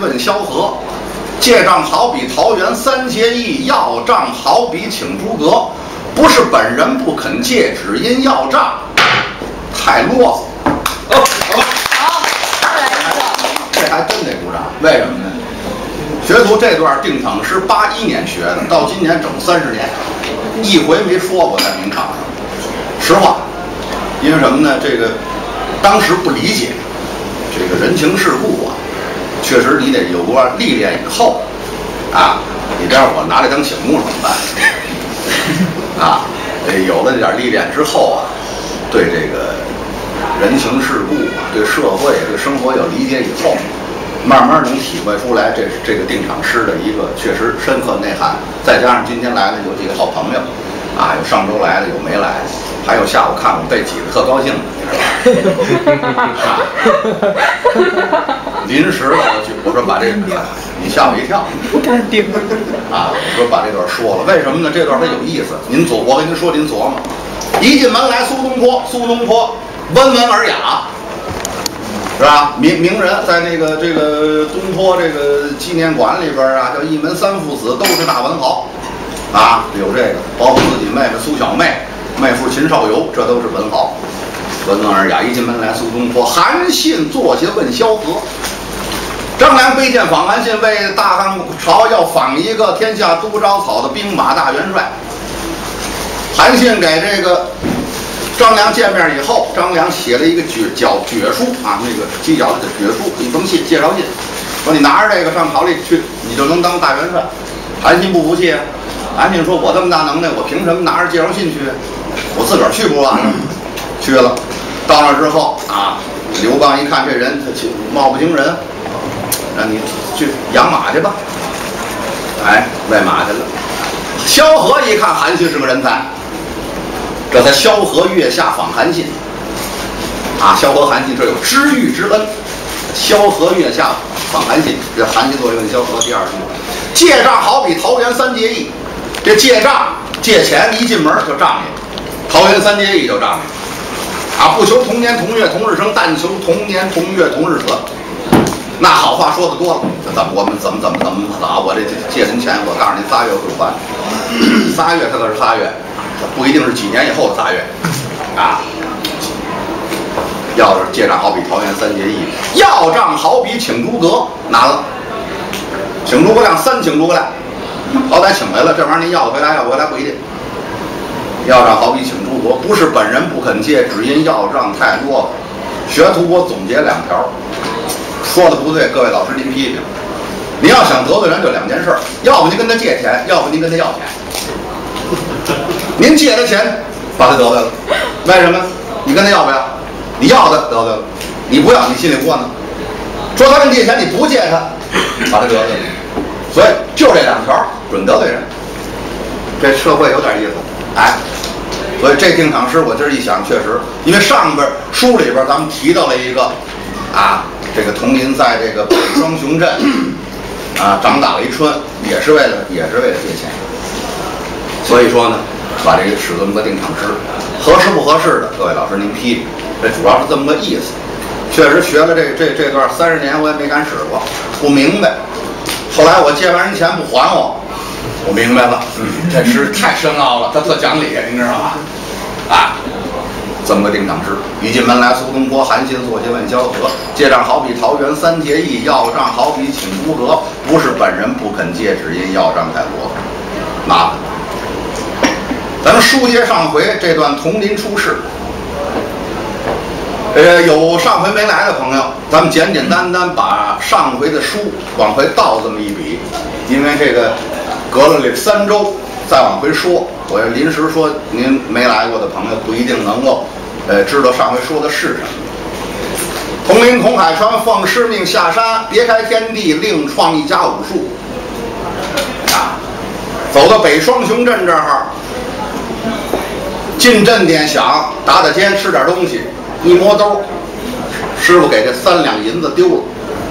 问萧何。借账好比桃园三结义，要账好比请诸葛。不是本人不肯借，只因要账太啰嗦。 好，再来一个。 这还真得鼓掌，为什么呢？学徒这段定场诗81年学的，到今年整30年，一回没说过在名场上。实话，因为什么呢？这个当时不理解这个人情世故啊，确实你得有过历练以后啊，你这样我拿来当醒目怎么办？啊，有了这点历练之后啊，对这个人情世故啊，对社会、对生活有理解以后，慢慢能体会出来这个定场诗的一个确实深刻内涵。再加上今天来了有几个好朋友，啊，有上周来的，有没来的，还有下午看我被挤得特高兴的，你知道吧？临时的我说把这你吓我一跳，啊，我说把这段说了，为什么呢？这段它有意思。我跟您说，您琢磨。一进门来，苏东坡温文尔雅，是吧？名人在这个东坡这个纪念馆里边啊，叫一门三父子，都是大文豪，啊，有这个，包括自己妹妹苏小妹，妹夫秦少游，这都是文豪，温文尔雅。一进门来，苏东坡韩信坐下问萧何。张良背荐访韩信，为大汉朝要访一个天下都招草的兵马大元帅。韩信给这个张良见面以后，张良写了一个决书啊，那个犄角的决书，一封信，介绍信，说你拿着这个上朝里去，你就能当大元帅。韩信不服气啊，韩信说：“我这么大能耐，我凭什么拿着介绍信去？我自个儿去不完了。”去了，到那之后啊，刘邦一看这人，他貌不惊人。让你去养马去吧，哎，喂马去了。萧何一看韩信是个人才，这才萧何月下访韩信。啊，萧何韩信这有知遇之恩。萧何月下访韩信，这韩信作为问萧何第2句，借账好比桃园三结义。这借账借钱一进门就仗义，桃园三结义就仗义。啊，不求同年同月同日生，但求同年同月同日死。那好话说的多了，我们怎么啊？我这借您钱，我告诉您3月会还。3月它可是3月，不一定是几年以后的3月，啊。要是借账好比桃园三结义，要账好比请诸葛，难了。请诸葛亮3请诸葛亮，好歹请来了，这玩意儿您要回来要回来不一定。要账好比请诸葛，不是本人不肯借，只因要账太多了。学徒我总结2条。说的不对，各位老师您批评。您要想得罪人就2件事，要不您跟他借钱，要不您跟他要钱。您借他钱，把他得罪了，为什么？你跟他要不要？你要他得罪了，你不要你心里窝囊。说他跟你借钱，你不借他，把他得罪了。所以就这2条，准得罪人。这社会有点意思，哎。所以这定场诗我今儿一想，确实，因为上边书里边咱们提到了一个，啊。这个童林在这个北双雄镇啊长打了一春，也是为了借钱。所以说呢，把这个使这么个定场诗，合适不合适的，各位老师您批评。这主要是这么个意思。确实学了这段30年，我也没敢使过，不明白。后来我借完人钱不还我明白了，这诗太深奥了，它特讲理，您知道吗？啊。这么个定场诗，一进门来，苏东坡、韩信坐下问萧何，借账好比桃园三结义，要账好比请诸葛。不是本人不肯借，只因要账太多，麻烦。咱们书接上回这段童林出世，有上回没来的朋友，咱们简简单单把上回的书往回倒这么一笔，因为这个隔了3周。再往回说，我要临时说，您没来过的朋友不一定能够，知道上回说的是什么。统领孔海川奉师命下山，别开天地，另创一家武术。啊，走到北双雄镇这儿，进镇点想打尖吃点东西，一摸兜，师傅给这3两银子丢了。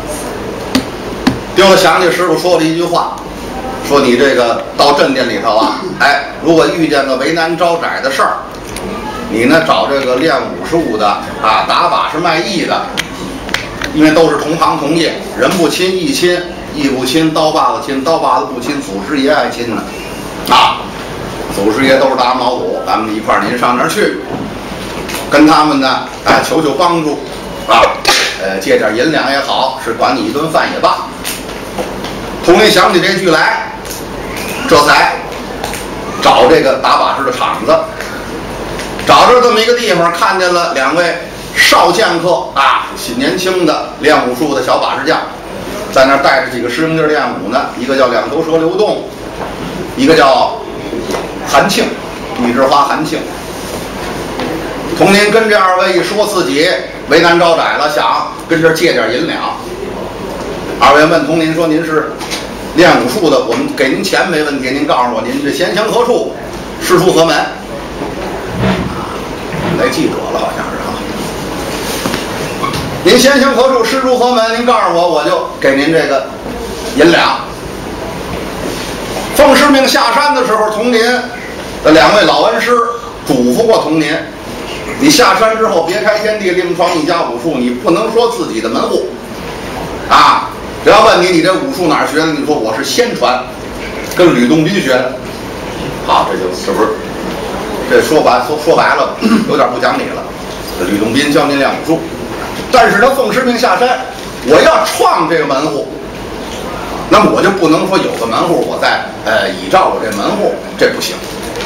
丢了，想起师傅说了一句话。说你这个到镇店里头啊，哎，如果遇见个为难招窄的事儿，你呢找这个练武术的啊，打把式卖艺的， 因为都是同行同业，人不亲义亲，义不亲刀把子亲，刀把子不亲祖师爷爱亲呢。啊，祖师爷都是大老祖，咱们一块儿您上那儿去，跟他们呢，求求帮助，啊，借点银两也好，是管你一顿饭也罢。佟林想起这句来，这才找这个打把式的场子，找着这么一个地方，看见了2位少剑客啊，年轻的练武术的小把式匠，在那儿带着几个师兄弟练武呢。一个叫两头蛇刘栋，一个叫韩庆，一枝花韩庆。佟林跟这2位一说自己为难招窄了，想跟这儿借点银两。2位问佟林说：“您是练武术的，我们给您钱没问题，您告诉我您这闲情何处，师出何门？”来记者了，好像是啊。您闲情何处，师出何门？您告诉我，我就给您这个银两。奉师命下山的时候，佟林的2位老恩师嘱咐过佟林：你下山之后别开天地，另创一家武术，你不能说自己的门户啊。只要问你这武术哪儿学的，你说我是先传，跟吕洞宾学的。好，这就是不是？这说白了，有点不讲理了。吕洞宾教您练武术，但是他奉师命下山，我要创这个门户，那么我就不能说有个门户，我再倚仗我这门户，这不行。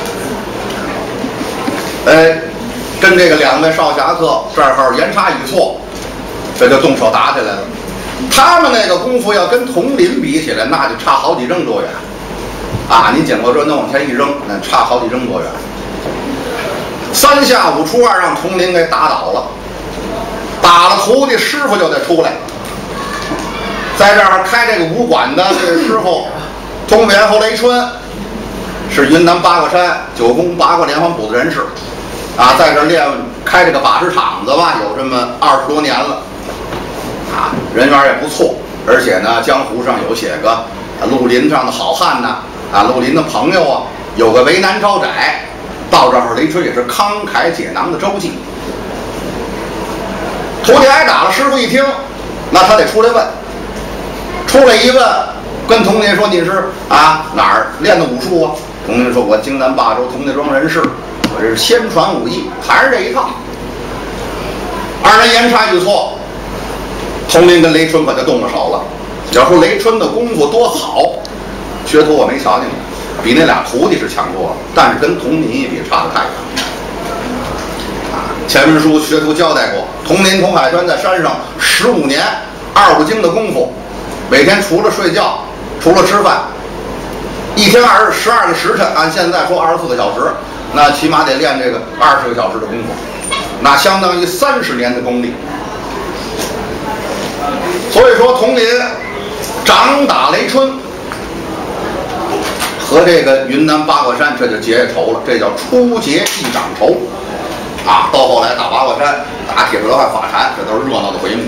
跟这个2位少侠客这儿言差语错，这就动手打起来了。他们那个功夫要跟佟林比起来，那就差好几扔多远啊！您捡过这那往前一扔，那差好几扔多远。3下5除2让佟林给打倒了，打了徒弟，师傅就得出来。在这儿开这个武馆的这个师傅通北侯雷春，是云南八卦山9宫8卦连环补的人士啊，在这儿开这个把式场子吧，有这么20多年了。啊，人缘也不错，而且呢，江湖上有写个绿林上的好汉呢，绿林的朋友啊，有个为难招窄，到这儿雷春也是慷慨解囊的周记。徒弟挨打了，师傅一听，那他得出来问，出来一问，跟佟林说：“你是哪儿练的武术啊？”佟林说：“我京南霸州同家庄人士，我这是先传武艺，还是这一套。”2人言差语错。佟林跟雷春可就动了手了。要说雷春的功夫多好，学徒我没瞧见过，比那俩徒弟是强多了，但是跟佟林一比差得太远。前文书学徒交代过，佟林、佟海川在山上15年2五经的功夫，每天除了睡觉，除了吃饭，一天12个时辰，按现在说24个小时，那起码得练这个20个小时的功夫，那相当于30年的功力。所以说，佟林掌打雷春，和这个云南八卦山这就结仇了，这叫初结一掌仇啊！到后来打八卦山、打铁蛇汉法禅，这都是热闹的回目。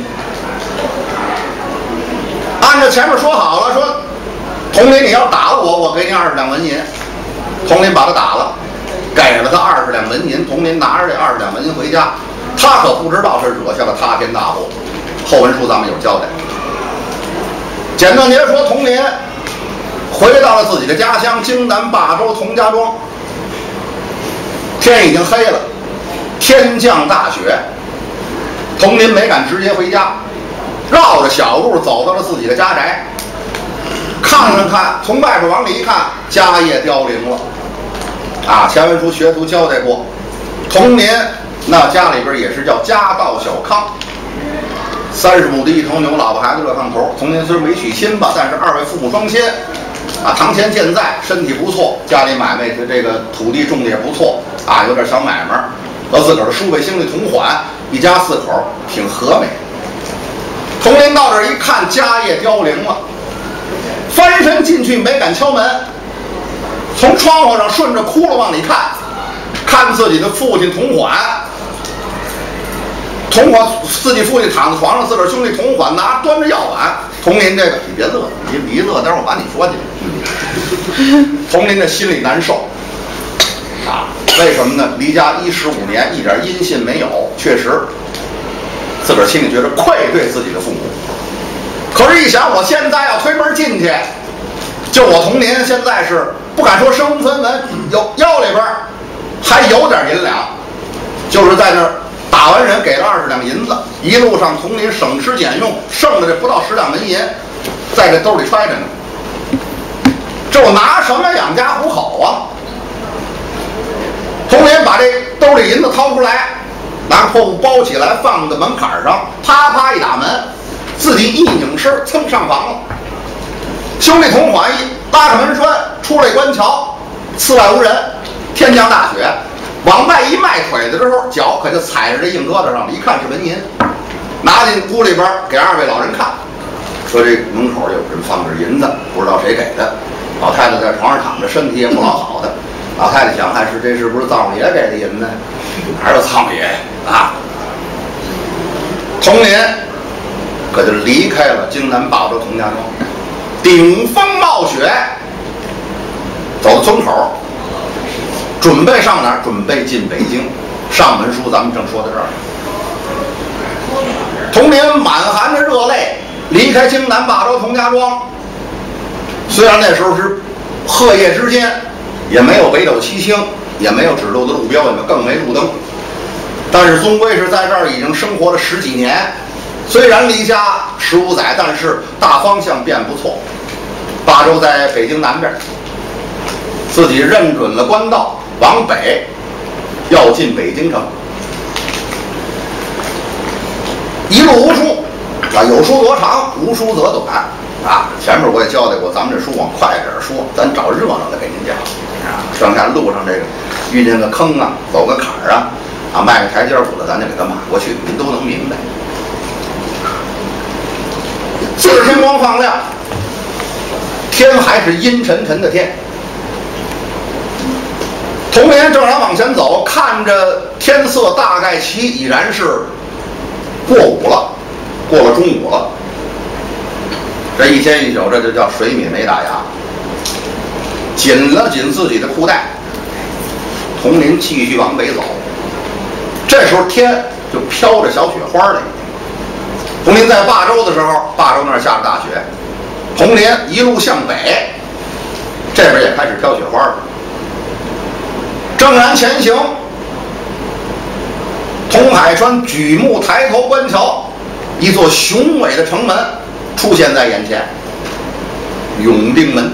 按照前面说好了，说佟林你要打了我，我给你20两纹银。佟林把他打了，给了他20两纹银。佟林拿着这20两纹银回家，他可不知道是惹下了塌天大祸。后文书咱们有交代。简短截说，佟林回到了自己的家乡京南霸州佟家庄。天已经黑了，天降大雪，佟林没敢直接回家，绕着小路走到了自己的家宅。看了看，从外边往里一看，家业凋零了。前文书学徒交代过，佟林那家里边也是叫家道小康。30亩的一头牛，老婆孩子热炕头。佟林虽没娶亲吧，但是2位父母双亲，堂前健在，身体不错，家里买卖的这个土地种的也不错，有点小买卖，和自个儿的叔辈兄弟同款，一家4口挺和美。佟林到这儿一看，家业凋零了，翻身进去没敢敲门，从窗户上顺着窟窿往里看，看自己的父亲同款。自己父亲躺在床上，自个儿兄弟同款端着药碗。佟林这个，你别乐，你一乐，待会儿我把你说进去。佟林的心里难受为什么呢？离家15年，一点音信没有，确实自个儿心里觉得愧对自己的父母。可是，一想我现在要推门进去，就我童年现在是不敢说身无分文，腰里边还有点银两，就是在那儿打完人给了20两银子，一路上童年省吃俭用，剩的这不到10两纹银，在这兜里揣着呢。这我拿什么养家糊口啊？童年把这兜里银子掏出来，拿破布包起来，放在门槛上，啪啪一打门，自己一拧身，蹭上房了。兄弟同伙拉开门栓，出来观瞧，寺外无人，天降大雪，往外一迈腿的时候，脚可就踩着这硬疙瘩上了，一看是纹银，拿进屋里边给2位老人看，说这门口有人放着银子，不知道谁给的。老太太在床上躺着，身体也不老好的。老太太想，这是不是灶王爷给的银呢？哪有灶王爷啊？童年可就离开了京南霸州童家庄，顶风冒雪，走到村口，准备上哪儿？准备进北京。上文书咱们正说到这儿。童年满含着热泪离开京南霸州童家庄。虽然那时候是鹤夜之间，也没有北斗七星，也没有指路的路标，更没路灯，但是终归是在这儿已经生活了10几年。虽然离家15载，但是大方向便不错。霸州在北京南边，自己认准了官道，往北要进北京城。一路无书啊，有书则长，无书则短啊。前面我也交代过，咱们这书往快点说，咱找热闹的给您讲啊。上下路上这个遇见个坑啊，走个坎儿啊，迈个台阶鼓的，咱就给他码过去，您都能明白。自是天光放亮，天还是阴沉沉的天。童年正然往前走，看着天色大概其已然是过午了，过了中午了。这一天一宿，这就叫水米没打牙。紧了紧自己的裤带，童年继续往北走。这时候天就飘着小雪花了。童年在霸州的时候，霸州那儿下着大雪，童年一路向北，这边也开始飘雪花了。正然前行，童海川举目抬头观瞧，一座雄伟的城门出现在眼前。永定门，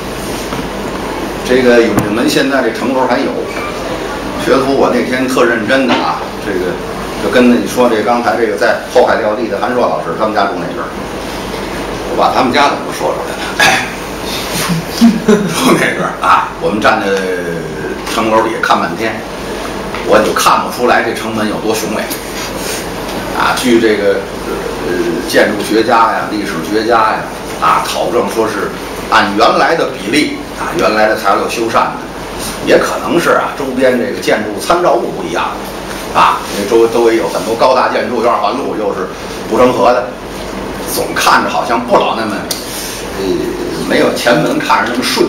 这个永定门现在这城楼还有。学徒我那天特认真的啊，这个就跟你说，这刚才这个在后海撂地的韩硕老师他们家住那边，我把他们家怎么说出来了。住那边啊，我们站在城楼底下看半天，我就看不出来这城门有多雄伟啊。据这个建筑学家呀、历史学家呀考证说是按原来的比例啊，原来的材料修缮的，也可能是周边这个建筑参照物不一样啊，因为周围有很多高大建筑，院环路又是护城河的，总看着好像不老那么没有前门看着那么顺。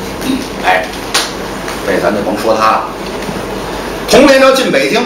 这咱就甭说他了。童年要进北京，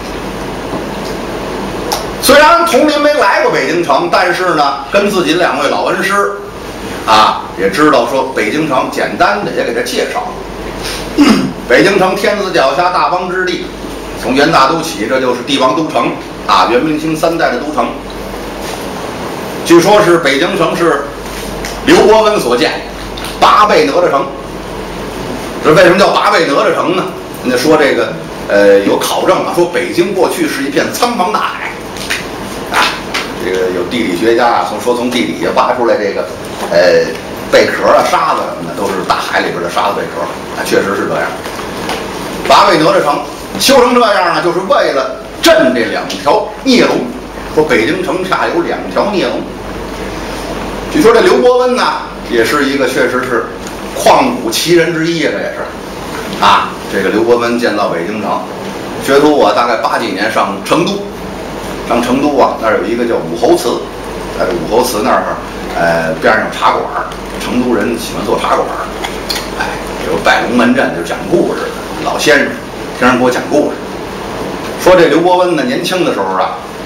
虽然童年没来过北京城，但是呢，跟自己的2位老恩师也知道说北京城，简单的也给他介绍了。北京城天子脚下，大邦之地，从元大都起，这就是帝王都城元明清3代的都城。据说是北京城是刘伯温所建，8倍哪吒城。这为什么叫8倍哪吒城呢？人家说这个有考证说北京过去是一片苍茫大海这个有地理学家从地底下挖出来这个贝壳沙子什么的，都是大海里边的沙子贝壳确实是这样。8倍哪吒城修成这样呢，就是为了镇这2条孽龙。说北京城下有2条孽龙。据说这刘伯温呢，也是一个确实是旷古奇人之一这也是这个刘伯温建造北京城，学徒我大概80几年上成都，那儿有一个叫武侯祠，在这武侯祠那儿边上茶馆，成都人喜欢做茶馆，有拜龙门阵，就讲故事的老先生，经常给我讲故事，说这刘伯温呢年轻的时候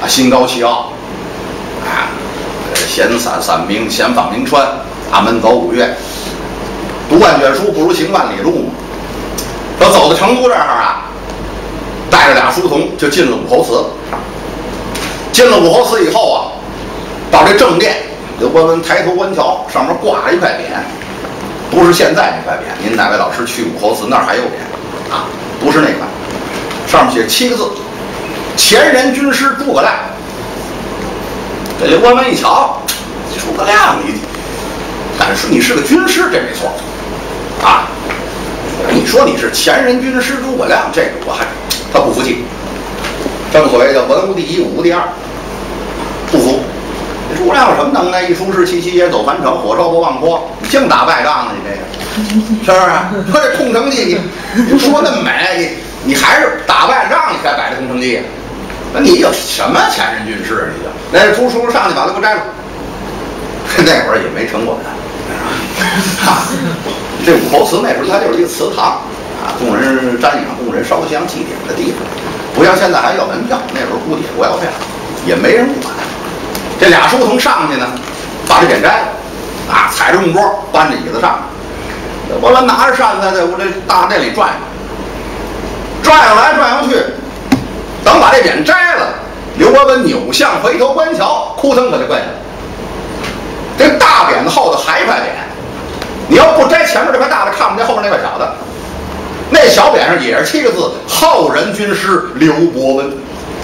啊，心高气傲，啊，闲散名，闲访名川，大门走5月，读万卷书不如行万里路嘛。说走到成都这儿啊，带着俩书童就进了武侯祠。进了武侯祠以后啊，到这正殿，刘伯温抬头观瞧，上面挂了一块匾，不是现在那块匾。您哪位老师去武侯祠那儿还有匾啊？不是那块，上面写7个字：前任军师诸葛亮。这刘伯温一瞧，诸葛亮但是你是个军师，这没错啊。你说你是前任军师诸葛亮，这个他不服气。正所谓叫文无第一，武无第二，不服。这诸葛亮有什么能耐？一出世，7爷走樊城，火烧博望坡，你净打败仗了，你这个是不是？说这空城计，你说那么美，你还是打败仗你才摆这空城计。那你有什么前任军师？你就那出书上去把它给我摘了。那会儿也没城管啊。这武侯祠那时候它就是一个祠堂啊，供人瞻仰、供人烧香祭典的地方，不像现在还要门票。那时候估计也不要票，也没人管。这俩书童上去呢，把这匾摘了啊，踩着木桌，搬着椅子上去。我们拿着扇子在我这大殿里转悠，转悠来转悠去。等把这匾摘了，刘伯温扭向回头观瞧，扑腾可就跪下了。这大匾子后头还一块匾，你要不摘前面这块大的，看不见后面那块小的。那小匾上也是7个字：后人军师刘伯温。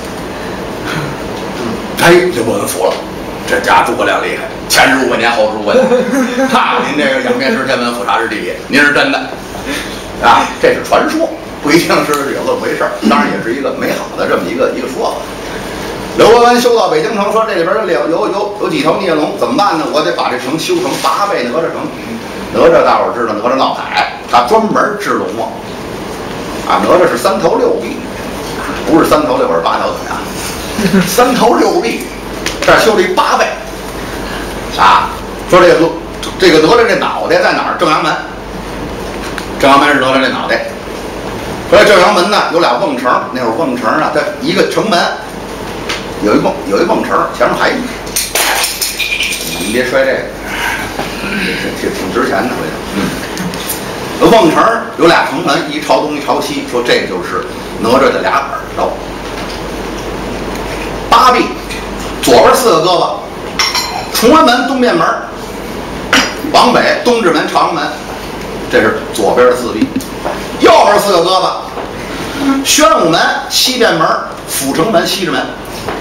哎，刘伯温服了，这家诸葛亮厉害，前知500年，后知500年。哈，您这个仰面知天文，俯察知地理，您是真的啊，这是传说。不一定是有这么回事，当然也是一个美好的这么一个说法。刘伯温修到北京城，说这里边有几条孽龙，怎么办呢？我得把这城修成8倍哪吒城。哪吒大伙儿知道，哪吒闹海，他专门治龙王啊。哪吒是3头6臂，不是3头6耳8条腿啊，3头6臂，这儿修了一8倍啊。说这个哪吒这脑袋在哪儿？正阳门，正阳门是哪吒这脑袋。说正阳门呢有俩瓮城，那会儿瓮城啊，它一个城门有一瓮城，前面还一，你别摔这个，这挺值钱的，回头。瓮城有俩城门，一朝东一朝西，说这就是哪吒的俩耳朵。8臂，左边4个胳膊，崇文门东面门，往北东直门、朝阳门，这是左边的4臂。右边4个胳膊，宣武门、西便门、阜成门、西直门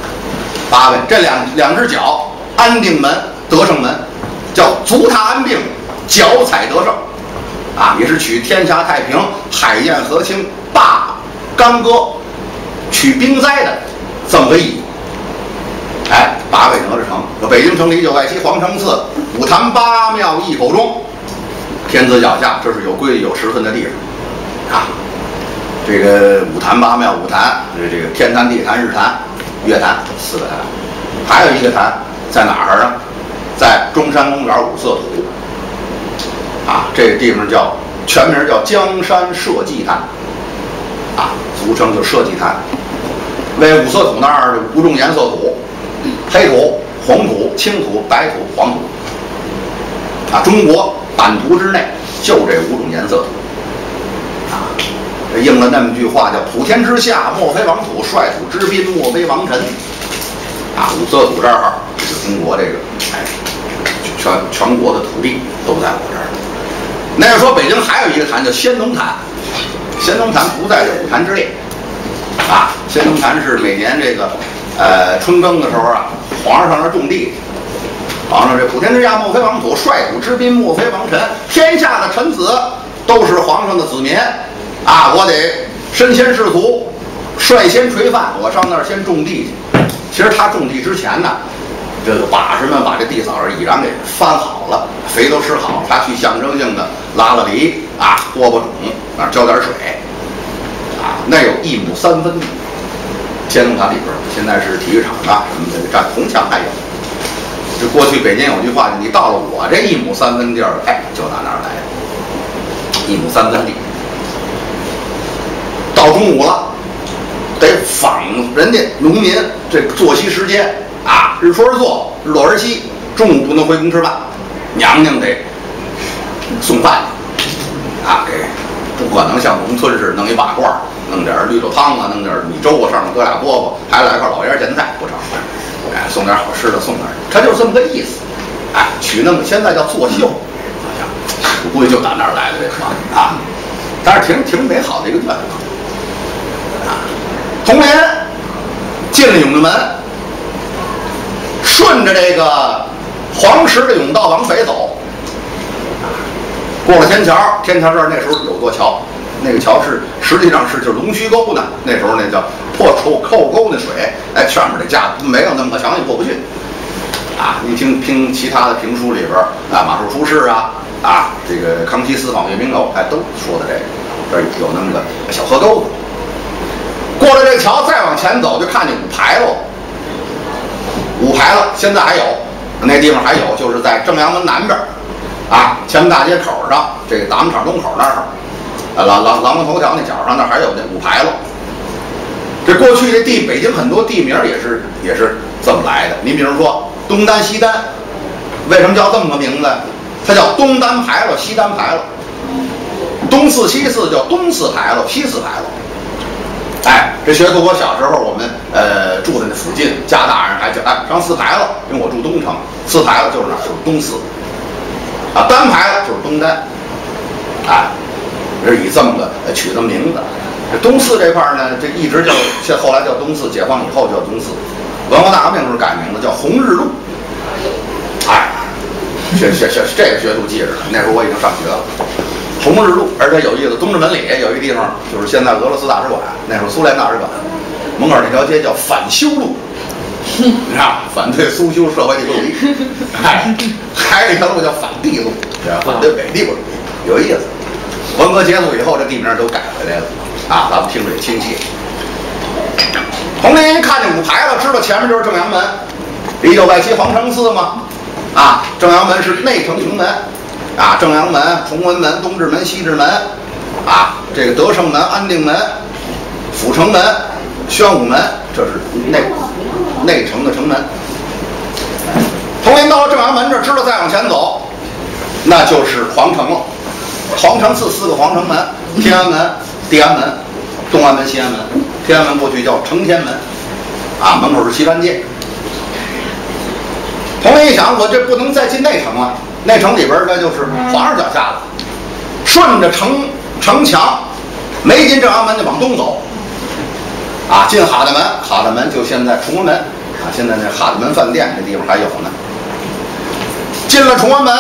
，8位。这两只脚，安定门、德胜门，叫足踏安定，脚踩德胜，啊，也是取天下太平、海晏和清、罢干戈、取兵灾的这么个意义。哎，8位哪吒城，说北京城里9外7，皇城4，五坛8庙1口钟，天子脚下，这是有规矩有时分的地方。啊，这个五坛8庙，五坛，这个天坛、地坛、日坛、月坛4个坛，还有一个坛在哪儿呢？在中山公园五色土。啊，这个地方全名叫江山社稷坛，啊，俗称就社稷坛。为五色土那儿5种颜色土：黑土、红土、青土、白土、黄土。啊，中国版图之内就这5种颜色土。啊，这应了那么句话，叫普天之下莫非王土，率土之滨莫非王臣。啊，五色土这儿，这是中国这个，全国的土地都在我这儿。那要说北京还有一个坛叫先农坛，先农坛不在这五坛之列。啊，先农坛是每年这个春耕的时候啊，皇上上那种地。皇上这普天之下莫非王土，率土之滨莫非王臣，天下的臣子都是皇上的子民，啊，我得身先士卒，率先垂范，我上那儿先种地去。其实他种地之前呢，这个把式们把这地嫂已然给翻好了，肥都施好，他去象征性的拉了犁啊，播种，啊，浇点水，啊，那有1亩3分地。先农坛里边，现在是体育场啊，什么的，站铜墙还有。这过去北京有句话，你到了我这1亩3分地儿，哎，就打那儿来1亩3分地。到中午了， 得仿人家农民这作息时间啊，日出而作，日落而息，中午不能回宫吃饭，娘娘得送饭啊，给不可能像农村似的弄一瓦罐，弄点绿豆汤啊，弄点米粥啊，上面搁俩饽饽，还来块老腌咸菜，不成，哎，送点好吃的送点，他就是这么个意思，哎，取弄现在叫作秀，我估计就打那儿来的这话啊，但是挺美好的一个愿望啊。同年进了永定门，顺着这个黄石的甬道往北走，过了天桥，天桥这儿那时候有座桥，那个桥是实际上是就是龙须沟呢，那时候那叫破扣沟那水，哎，上面的架没有那么强也过不去啊。你听其他的评书里边啊，马术出世啊，这个康熙私访岳明楼，哎，都说的这个，这有那么个小河沟子。过了这个桥，再往前走就看见五牌楼。五牌楼现在还有，那地方还有，就是在正阳门南边，啊，前门大街口上，这个打木厂东口那儿，廊门头条那角上那还有那五牌楼。这过去这北京很多地名也是这么来的。你比如说东单、西单，为什么叫这么个名字？它叫东单牌楼、西单牌楼。东四西四叫东四牌楼、西四牌楼。哎，这学徒我小时候我们住在那附近，家大人还叫上四牌楼，因为我住东城，四牌楼就是哪儿？就是东四，啊，单牌楼就是东单，哎，是以这么个取的名字。这东四这块呢，这一直叫后来叫东四，解放以后叫东四，文化大革命时候改名字叫红日路。哎，这个学徒记着呢，那时候我已经上学了。红日路，而且有意思，东直门里有一个地方，就是现在俄罗斯大使馆，那时候苏联大使馆，门口那条街叫反修路，你看，反对苏修社会帝国主义。哎，还有一条路叫反帝路，反对北帝国主义，有意思。文革结束以后，这地名都改回来了啊，咱们听着也亲切。同龄一看见五牌了，知道前面就是正阳门，李九外七皇城寺嘛，啊，正阳门是内城城门。啊，正阳门、崇文门、东直门、西直门，啊，这个德胜门、安定门、阜成门、宣武门，这是内城的城门。同年到了正阳门这儿，知道再往前走，那就是皇城了。皇城寺4个皇城门：天安门、地安门、东安门、西安门。天安门过去叫承天门，啊，门口是西单街。同年一想，我这不能再进内城了。内城里边那就是皇上脚下了，顺着城墙，没进正阳门就往东走，啊，进哈德门，哈德门就现在崇文门，啊，现在那哈德门饭店这地方还有呢。进了崇文门，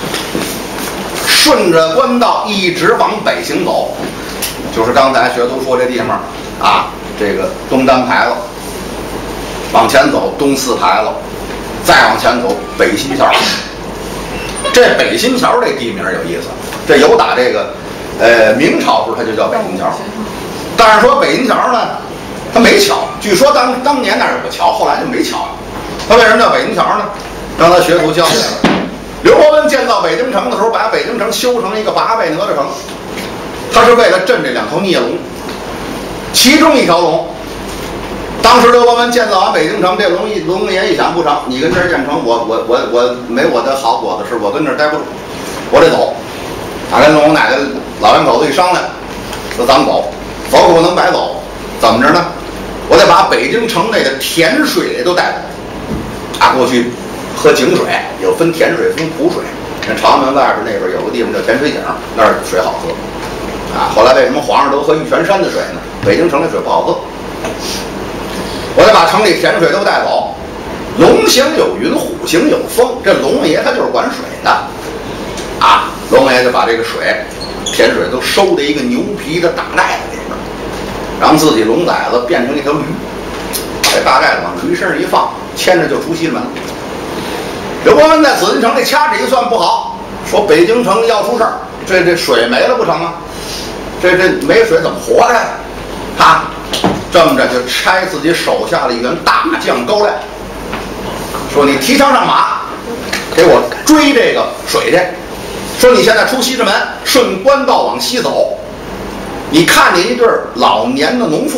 顺着官道一直往北行走，就是刚才学徒说这地方啊，这个东单牌楼，往前走东四牌楼，再往前走北新桥。这北新桥这地名有意思，这有打这个明朝时候它就叫北新桥，但是说北新桥呢，它没桥，据说当年那儿有个桥，后来就没桥了。它为什么叫北新桥呢？让他学徒教来了。刘伯温建造北京城的时候，把北京城修成一个8倍哪吒城，他是为了镇这2头孽龙，其中一条龙。当时刘伯温建造完北京城，这龙爷一想不成，你跟这儿建成，我没我的好果子吃，我跟这儿待不住，我得走。他跟龙奶奶老两口子一商量，说咱们走，走可不能白走，怎么着呢？我得把北京城内的甜水都带走。啊，过去喝井水有分甜水分苦水，那朝阳门外边那边有个地方叫甜水井，那儿水好喝。啊，后来为什么皇上都喝玉泉山的水呢？北京城的水不好喝。我得把城里甜水都带走。龙行有云，虎行有风，这龙爷他就是管水的，啊，龙爷就把这个水，甜水都收在一个牛皮的大袋子里边，让自己龙崽子变成一条驴，把这大袋子往驴身上一放，牵着就出西直门。刘伯温在紫禁城里掐指一算不好，说北京城要出事儿，这水没了不成啊？这没水怎么活着呀？啊！这么着就差自己手下的一员大将高亮，说你提枪上马，给我追这个水去。说你现在出西直门，顺官道往西走，你看见一对老年的农妇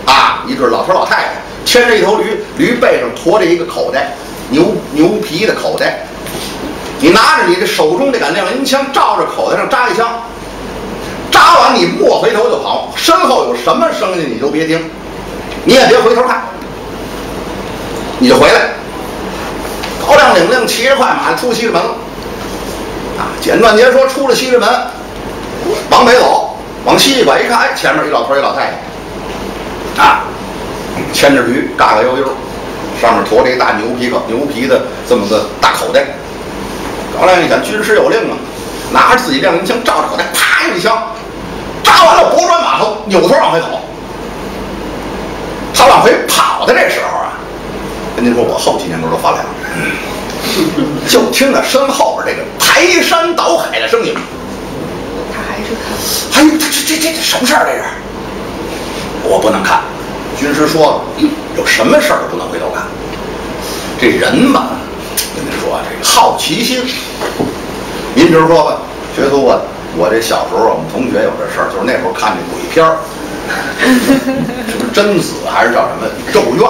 啊，一对老头老太太牵着一头驴，驴背上驮着一个口袋，牛皮的口袋。你拿着你的手中这杆亮银枪，照着口袋上扎一枪，扎完你莫回头就跑，身后有什么声音你都别听，你也别回头看，你就回来。高亮领令骑着快马出西直门了。啊，简短截说，出了西直门，往北走，往西一拐一看，哎，前面一老头一老太太，啊，牵着驴，嘎嘎悠悠，上面驮着一大牛皮的这么个大口袋。高亮一想，军师有令啊，拿着自己亮银枪，照着口袋，啪一枪，扎完了，拨转马头，扭头往回走。他往回跑的这时候啊，跟您说，我后几年头都发凉，就听着身后边这个排山倒海的声音。 他还是看，哎呦，这什么事儿？这是我不能看。军师说了，有什么事儿都不能回头看。这人嘛，跟您说这个好奇心。您比如说吧，学徒我这小时候，我们同学有这事儿，就是那会儿看这鬼片儿，是不是贞子还是叫什么咒怨？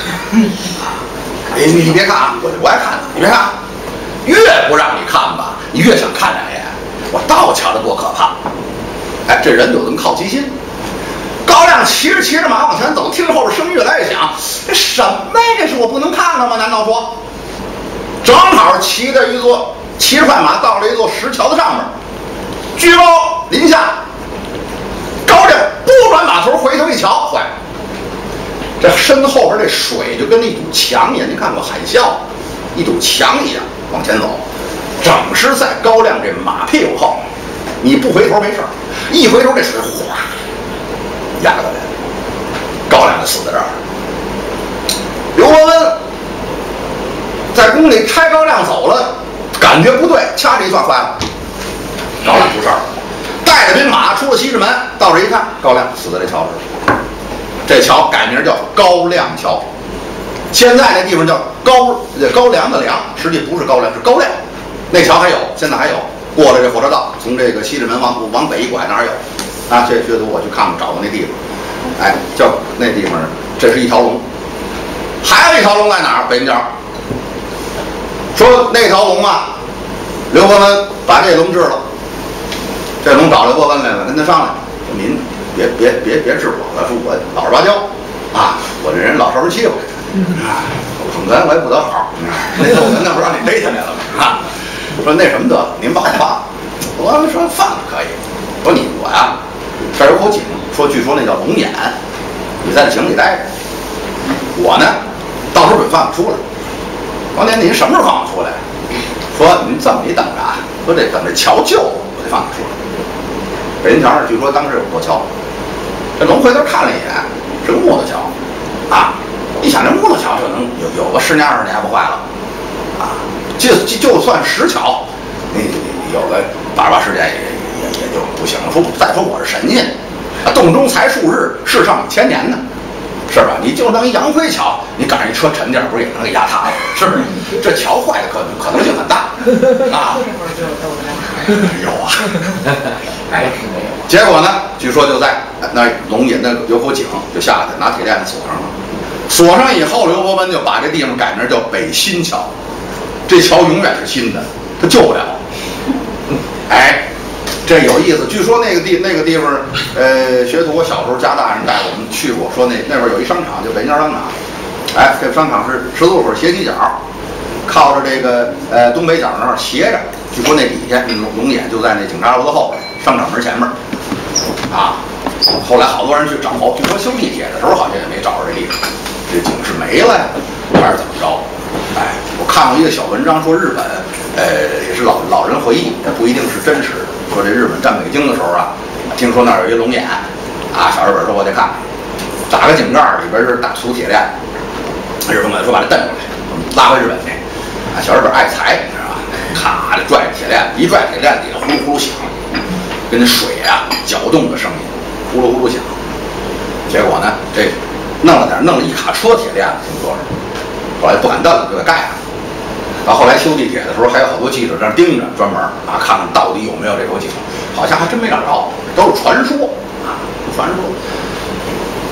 你别看啊，我就不爱看，你别看，越不让你看吧，你越想看两眼。我倒瞧着多可怕！哎，这人有这么好奇心。高亮骑着马往前走，听着后边声音越来越响，这什么呀？这是我不能看了吗？难道说？正好骑着快马到了一座石桥的上面，巨包临下，高亮拨转马头回头一瞧，坏了，这身后边这水就跟那一堵墙一样，您看过海啸，一堵墙一样往前走，整是在高亮这马屁股后，你不回头没事，一回头这水哗压过来，高亮就死在这儿了。刘伯温在宫里差高亮走了，感觉不对，掐着一算坏了，高亮出事儿了，带着兵马出了西直门，到这一看，高亮死在这桥上。这桥改名叫高亮桥，现在那地方叫高粱的粱，实际不是高粱，是高亮。那桥还有，现在还有。过了这火车道，从这个西直门往北一拐，哪儿有？啊，这学徒我去看看，找过那地方。哎，叫那地方，这是一条龙，还有一条龙在哪儿？北京角。说那条龙啊，刘伯温把这龙治了，这龙找刘伯温来了，跟他商量，说您别治我了，说我老实巴交啊，我这人老受人欺负，我捧哏我也不得好，那不让你逮他来了吗？啊，说那什么得，您把我放了。我说放了可以，说我呀，这儿有口井，说据说那叫龙眼，你在这井里待着，我呢到时候准放你出来。王连，您什么时候放我出来？说您这么一等着啊，说这等这桥救我得放你出来。北京桥上据说当时有座桥，这龙回头看了一眼，是个木头桥，啊，一想这木头桥就能有个10年20年不坏了，啊，就算石桥，你有个80、80年也就不行了。说再说我是神仙，洞中才数日，世上1000年呢。是吧？你就当一洋灰桥，你赶上一车沉点，不是也能给压塌了？是不是？这桥坏的可能性很大啊！有啊，哎，结果呢？据说就在那龙引那有口井，就下去拿铁链子锁上了。锁上以后，刘伯温就把这地方改名叫北新桥，这桥永远是新的，他救不了。哎。这有意思，据说那个地方，学徒我小时候家大人带我们去过，说那边有一商场，就北京商场，哎，这个商场是十字路口斜犄角，靠着这个东北角那儿斜着，据说那底下龙眼就在那警察楼的后边，商场门前面，啊，后来好多人去找，据说修地铁的时候好像也没找着这地方，这井是没了呀，还是怎么着？哎，我看过一个小文章，说日本，也是老人回忆，也不一定是真实的。说这日本占北京的时候啊，听说那儿有一龙眼，啊，小日本说我得看，打个井盖里边是大粗铁链，日本说把它蹬出来，拉回日本去，啊，小日本爱财，你知道吧？咔的拽着铁链，一拽铁链底下呼噜呼噜响，跟那水啊搅动的声音，呼噜呼噜响。结果呢，这弄了一卡车铁链子，听说是，后来不敢蹬了，就给盖上。到后来修地铁的时候，还有好多记者在那盯着，专门啊看看到底有没有这口井，好像还真没找着，都是传说啊，传说。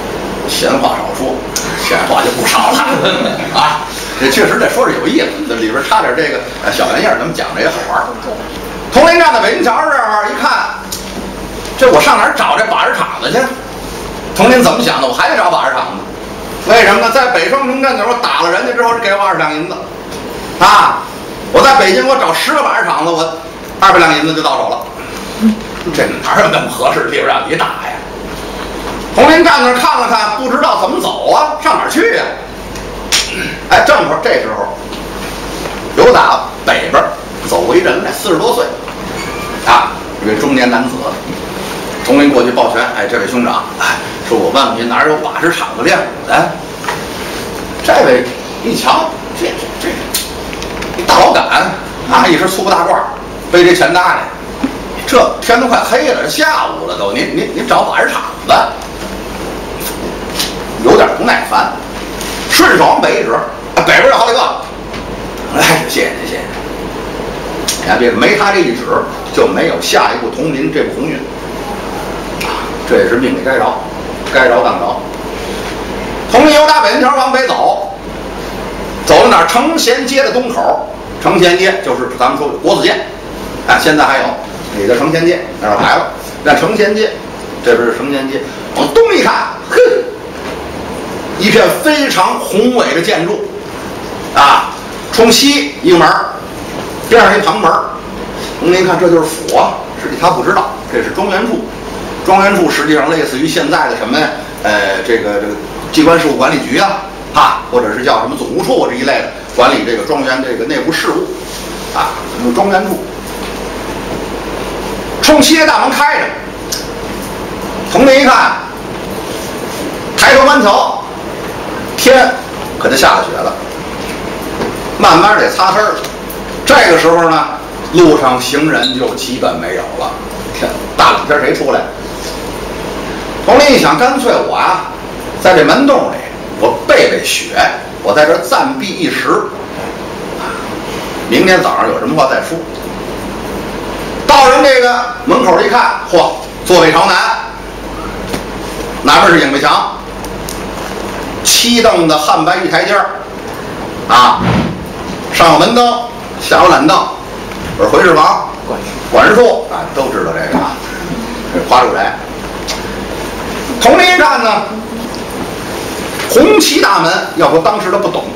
闲话少说，闲话就不少了啊。这确实这说是有意思，这里边插点这个小玩意儿，咱们讲着也好玩。铜陵站在北京桥这儿一看，这我上哪儿找这把式厂子去？铜陵怎么想的？我还得找把式厂子，为什么呢？在北双城镇的时候打了人家之后，是给我20两银子啊！我在北京我找10个把式厂子，我200两银子就到手了。这哪有那么合适的地方让你打呀？铜陵站那儿看了看，不知道怎么走啊，上哪儿去呀？哎，正好这时候有打北边走过一人来，40多岁啊，一位中年男子。铜陵过去抱拳，哎，这位兄长，哎，说我问问您哪有把式厂子练武的？这位一瞧，这一大老杆啊，一身粗布大褂，背这钱搭的，这天都快黑了，这下午了都，您找把式厂子，有点不耐烦，顺手往北一指，北边有好几个，哎，谢谢您，谢谢您。哎，别没他这一指，就没有下一步铜陵这部鸿运啊，这也是命里该着，该着当着。铜陵由打北京桥往北走，走到哪儿？承贤街的东口。承贤街就是咱们说的国子监，啊，现在还有也叫承贤街，那儿牌了。那承贤街，这边是承贤街。往东一看，哼，一片非常宏伟的建筑，啊，冲西一个门，边上一旁门。您看，这就是府啊。实际他不知道，这是庄园处。庄园处实际上类似于现在的什么这个机关事务管理局啊，或者是叫什么总务处这一类的，管理这个庄园这个内部事务啊，有庄园处。冲西的大门开着，从那一看，抬头观瞧，天可就下了雪了，慢慢得擦黑了。这个时候呢，路上行人就基本没有了。天，大冷天谁出来？铜陵一想，干脆我在这门洞里，我备雪，我在这暂避一时，明天早上有什么话再说。到人这个门口一看，嚯，坐北朝南，哪边是影壁墙，7凳的汉白玉台阶啊，上有门灯，下有懒凳，这是回事房、管事处啊，都知道这个啊，这花住宅。铜陵一看呢，红旗大门，要不当时他不懂，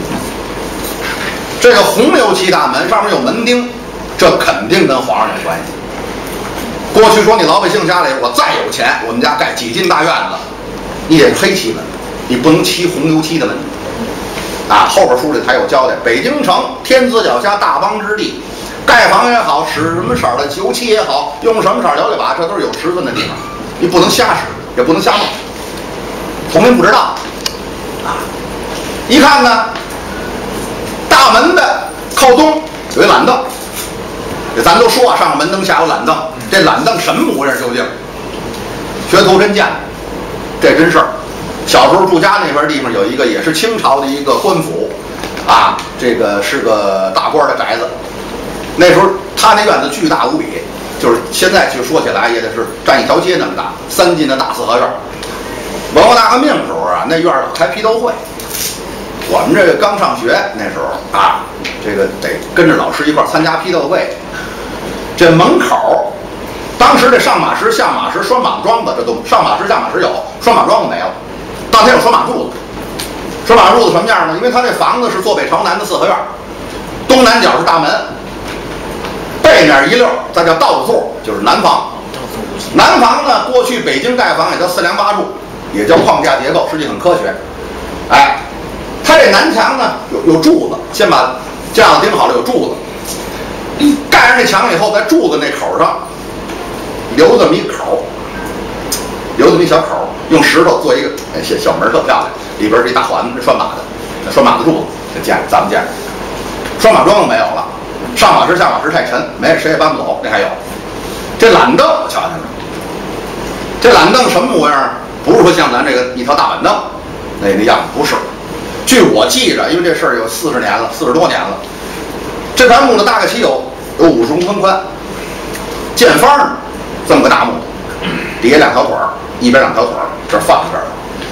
这个红油漆大门上面有门钉，这肯定跟皇上有关系。过去说你老百姓家里，我再有钱，我们家盖几进大院子，你得黑漆门，你不能漆红油漆的门。啊，后边书里还有交代，北京城天子脚下大邦之地，盖房也好，使什么色的油漆也好，用什么色摇这把，这都是有尺寸的地方，你不能瞎使，也不能瞎弄。铜陵不知道啊，一看呢，大门的靠东有一懒凳，这咱都说上门灯下有懒凳，这懒凳什么模样究竟？学徒真见了，这真事儿。小时候住家那边地方有一个也是清朝的一个官府，啊，这个是个大官的宅子。那时候他那院子巨大无比，就是现在去说起来也得是占一条街那么大，3进的大4合院。文化大革命的时候啊，那院开批斗会，我们这个刚上学那时候啊，这个得跟着老师一块参加批斗会。这门口，当时这上马石、下马石、拴马桩子这都上马石、下马石有，拴马桩子没有。当天有拴马柱子，拴马柱子什么样呢？因为他这房子是坐北朝南的4合院，东南角是大门，背面一溜再叫道子座，就是南房。南房呢，过去北京盖房也叫4梁8柱，也叫框架结构，实际很科学。哎，它这南墙呢有柱子，先把架子钉好了，有柱子，盖上这墙以后，在柱子那口上留这么一口，留这么一小口，用石头做一个小门，特漂亮，里边是一大环子，拴马的，拴马的柱子，这见咱们见着。拴马桩子没有了，上马石下马石太沉，没谁也搬不走，那还有。这懒凳我瞧见了，这懒凳什么模样？不是说像咱这个一条大板凳那样子，不是。据我记着，因为这事儿有40年了，40多年了，这盘木头大概其有50公分宽，见方呢，这么个大木头，底下2条腿儿，一边2条腿儿，这放这儿了。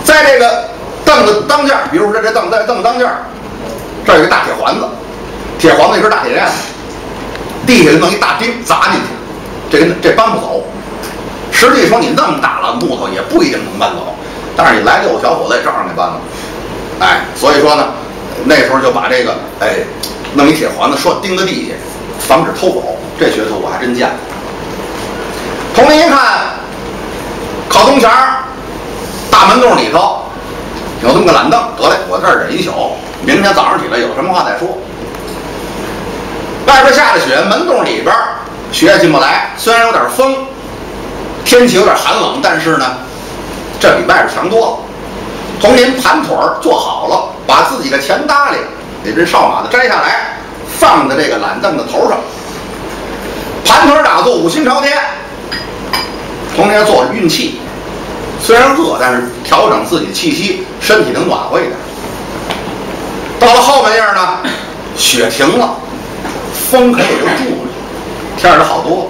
在这个凳子当间，比如说这凳在凳子当间，这儿有一个大铁环子，铁环子一根大铁链子，地下就弄一大钉砸进去，这搬不走。实际说你那么大了木头也不一定能搬走，但是你来6个小伙子也照样给搬了。哎，所以说呢，那时候就把这个弄一铁环子说钉在地下，防止偷走。这噱头我还真见了。同龄一看，靠东前大门洞里头有这么个懒凳，得嘞，我这儿忍一宿，明天早上起来有什么话再说。外边下着雪，门洞里边雪进不来，虽然有点风，天气有点寒冷，但是呢，这比外边强多了。佟林盘腿坐好了，把自己的钱搭理，给这哨马子摘下来，放在这个懒凳的头上，盘腿打坐，五心朝天。佟林坐着运气，虽然饿，但是调整自己的气息，身体能暖和一点。到了后半夜呢，雪停了，风可也就住了，天儿就好多了。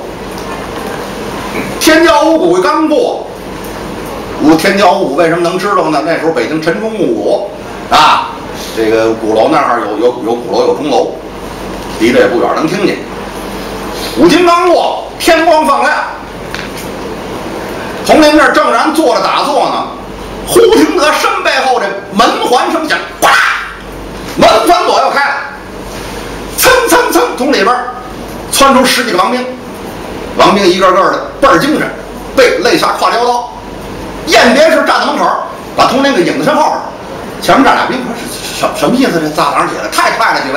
天骄五谷刚过，天骄五谷为什么能知道呢？那时候北京晨钟暮鼓啊，这个鼓楼那儿有鼓楼有钟楼，离得也不远，能听见。五更刚过，天光放亮。佟林这儿正然坐着打坐呢，忽听得身背后这门环声响，哗啦，门环左右开了，蹭蹭蹭，从里边窜出10几个王兵，王兵一个个的倍儿精神，肋下挎撩刀，雁别式站在门口，把佟林给引在身后边。前面站俩兵，说什么意思？这大早上起来太快了，几位。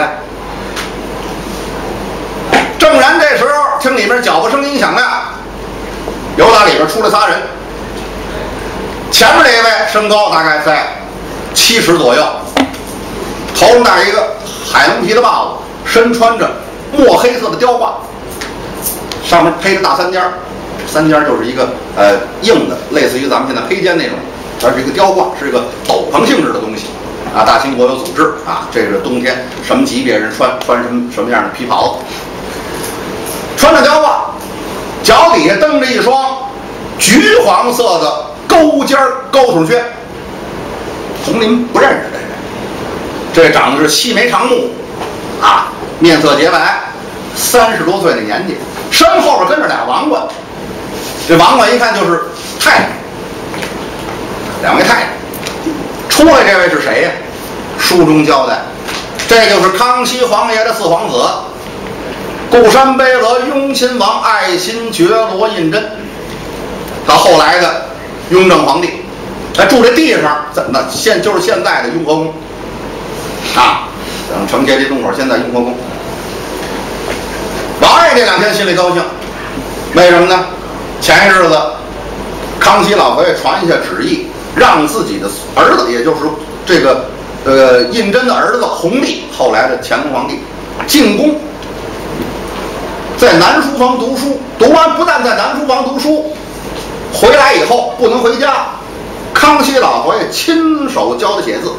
正然这时候，听里面脚步声音响亮，由打里边出来仨人。前面这一位身高大概在70左右，头上戴一个海龙皮的帽子，身穿着墨黑色的貂褂，上面披着大三尖，三尖就是一个硬的，类似于咱们现在披肩那种，它是一个貂褂，是一个斗篷性质的东西啊。大清国有组织啊，这是冬天什么级别人穿什么样的皮袍子，穿着貂褂，脚底下蹬着一双橘黄色的勾尖高筒靴。佟林不认识这人，这长得是细眉长目啊，面色洁白，30多岁的年纪，身后边跟着俩王官。这王官一看就是太太，两位太太。出来这位是谁呀？书中交代，这就是康熙皇爷的4皇子，固山悲乐雍亲王爱新觉罗胤禛，他后来的雍正皇帝，住这地方，那就是现在的雍和宫啊，承接这洞口，现在雍和宫。王爷这2天心里高兴，为什么呢？前一日子，康熙老佛爷传下旨意，让自己的儿子，也就是这个胤禛的儿子弘历，后来的乾隆皇帝，进宫，在南书房读书，读完不但在南书房读书，回来以后不能回家，康熙老佛爷亲手教他写字，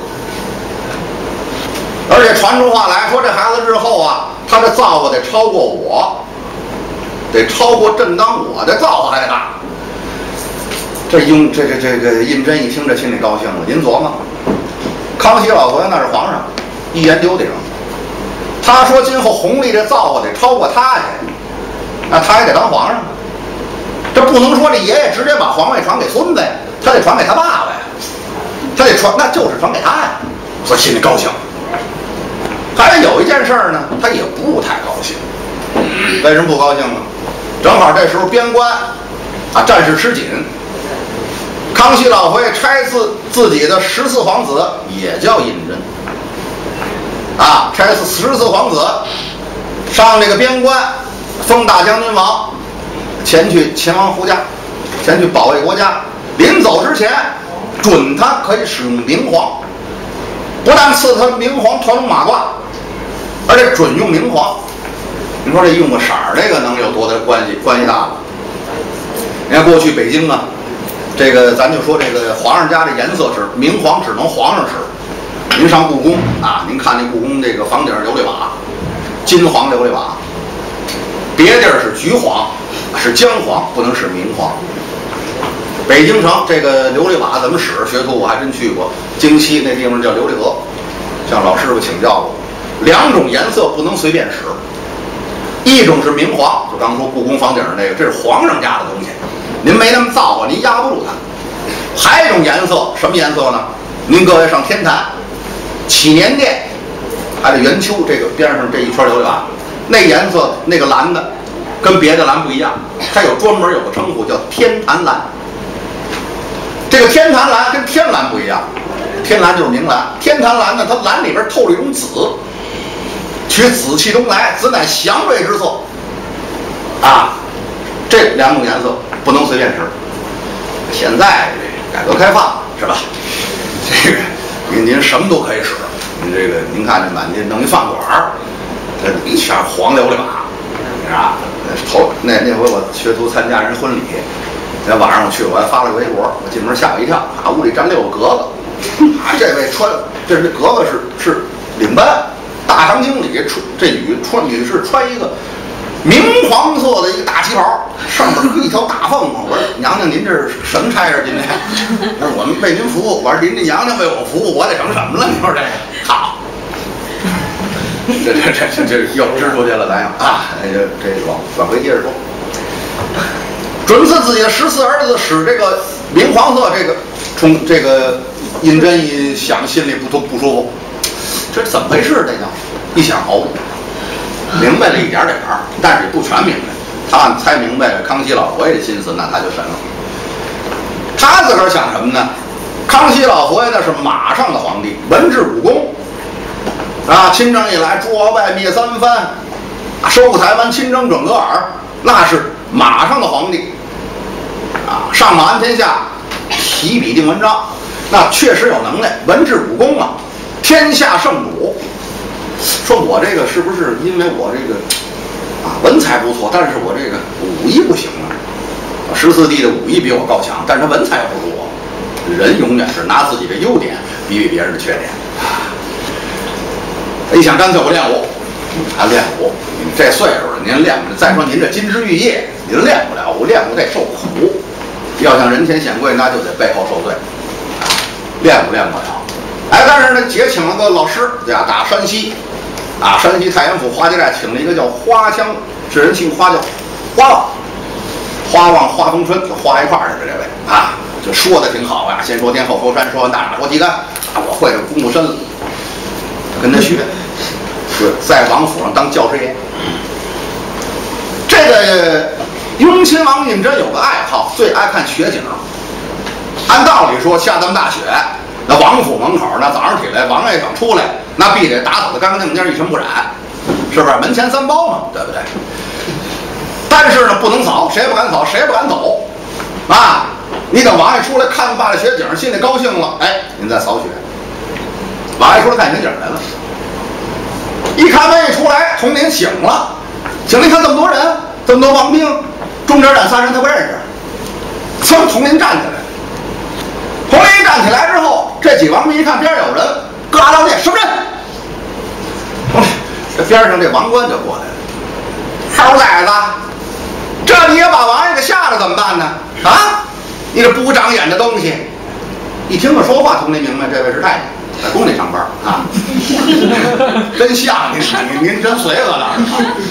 而且传出话来说，这孩子日后啊，他的造化得超过我，得超过朕当我的造化还得大。这个胤禛一听，这心里高兴了。您琢磨，康熙老佛爷那是皇上，一言丢顶。他说今后弘历这造化得超过他去，那他也得当皇上。这不能说这爷爷直接把皇位传给孙子呀，他得传给他爸爸呀，他得传，那就是传给他呀。所以心里高兴。还有一件事呢，他也不太高兴。为什么不高兴呢？正好这时候边关啊战事吃紧，康熙老佛爷差自己的14皇子也叫胤禛啊，差14皇子上这个边关，封大将军王，前去秦王胡家，前去保卫国家。临走之前，准他可以使用明皇，不但赐他明皇团龙马褂，而且准用明皇。你说这用个色儿，这个能有多大关系大了？你看过去北京啊，这个咱就说这个皇上家的颜色是明黄，只能皇上使。您上故宫啊，您看那故宫这个房顶琉璃瓦，金黄琉璃瓦，别地儿是橘黄，是姜黄，不能是明黄。 北京城这个琉璃瓦怎么使？学徒我还真去过，京西那地方叫琉璃阁，向老师傅请教过。2种颜色不能随便使，一种是明黄，就刚说故宫房顶那个，这是皇上家的东西，您没那么造化，您压不住它。还有一种颜色，什么颜色呢？您各位上天坛祈年殿，还得圆丘这个边上这一圈琉璃瓦，那颜色那个蓝的，跟别的蓝不一样，它有专门有个称呼叫天坛蓝。这个天坛蓝跟天蓝不一样，天蓝就是明蓝，天坛蓝呢，它蓝里边透了一种紫，取紫气东来，紫乃祥瑞之色。啊，这2种颜色不能随便使。现在改革开放是吧？这个您什么都可以使。您看这满街弄一饭馆儿，这一圈黄琉璃瓦，是吧？那回我学徒参加人婚礼。那晚上我去，我还发了个微博，我进门吓我一跳，啊，屋里站6个格子，啊，这位这是格子是领班，大堂经理，这女士穿一个明黄色的一个大旗袍，上面一条大凤凰。我说娘娘您这是什么差事今天？他说我们为您服务。我说您这娘娘为我服务，我得成什么了？你说这好，这又支出去了，咱啊，这往回接着说。准赐自己的14儿子使这个明黄色，这个胤禛一想心里不舒服，这怎么回事？这叫一想哦，明白了一点点儿，但是也不全明白。他猜明白了康熙老佛爷的心思，那他就神了。他自个儿想什么呢？康熙老佛爷那是马上的皇帝，文治武功啊，亲政以来诛鳌拜灭三藩，收复台湾，亲征准噶尔，那是马上的皇帝。啊，上马安天下，提笔定文章，那确实有能耐，文治武功啊，天下圣主。说我这个是不是因为我这个啊文采不错，但是我这个武艺不行啊？14弟的武艺比我高强，但是他文采也不如我。人永远是拿自己的优点比别人的缺点。一想干脆我练武，还练武，你这岁数了，您练不了。再说您这金枝玉叶，您练不了，我练武得受苦。要想人前显贵，那就得背后受罪，练不了。哎，但是呢，姐请了个老师，对吧？打山西，啊，山西太原府花家寨请了一个叫花枪，这人姓花，叫花望花逢春，就花一块儿的这位啊，就说的挺好呀。先说天后说山，说完大马说旗杆，啊，我会这功夫深了，跟他学，是在王府上当教师爷。这个雍亲王胤禛有个爱好，最爱看雪景。按道理说，下这么大雪，那王府门口那早上起来，王爷想出来，那必得打扫的干干净净，一尘不染，是不是？门前3包嘛，对不对？但是呢，不能扫，谁也不敢扫，谁也不敢走，啊！你等王爷出来看罢了雪景，心里高兴了，哎，您再扫雪。王爷出来看雪景来了，一看门一出来，统领醒了，醒了，一看这么多人，这么多王兵，中间站3人他不认识，噌，统领站起来。统领站起来之后，这几王兵一看边上有人，咯啦道歉，什么人？这边上这王官就过来了，猴崽子，这你也把王爷给吓了怎么办呢？啊，你这不长眼的东西！一听我说话，统领明白这位是太监，在宫里上班啊，真像您真随和了，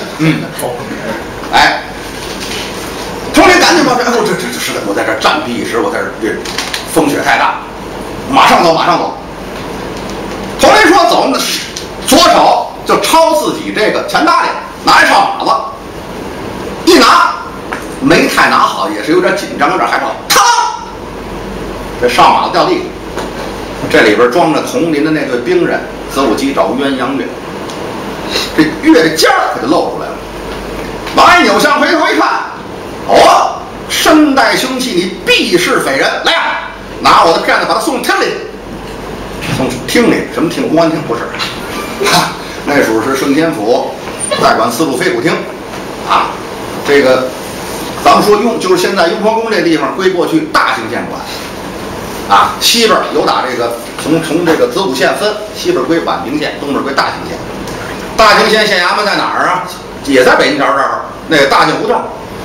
哎，统领赶紧把这，这是的，我在这暂避一时，我在这风雪太大，马上走。统领说走，左手就抄自己这个钱大里，拿一哨马子，一拿没太拿好，也是有点紧张，有点害怕，嘡，这哨马子掉地上，这里边装着统领的那队兵刃，子午鸡爪鸳鸯钺，这钺的尖儿可就露出来了。王爷扭向回头一看，哦，身带凶器，你必是匪人，来呀！拿我的片子把他送厅里，送厅里什么厅？公安厅不是，那时候是顺天府代管司路飞虎厅，啊，这个咱们说就是现在雍和宫这地方归过去大兴县管，啊，西边有打这个从这个子午县分，西边归宛平县，东边归大兴县。大兴县县衙门在哪儿啊？也在北京桥这儿，那个大兴胡同。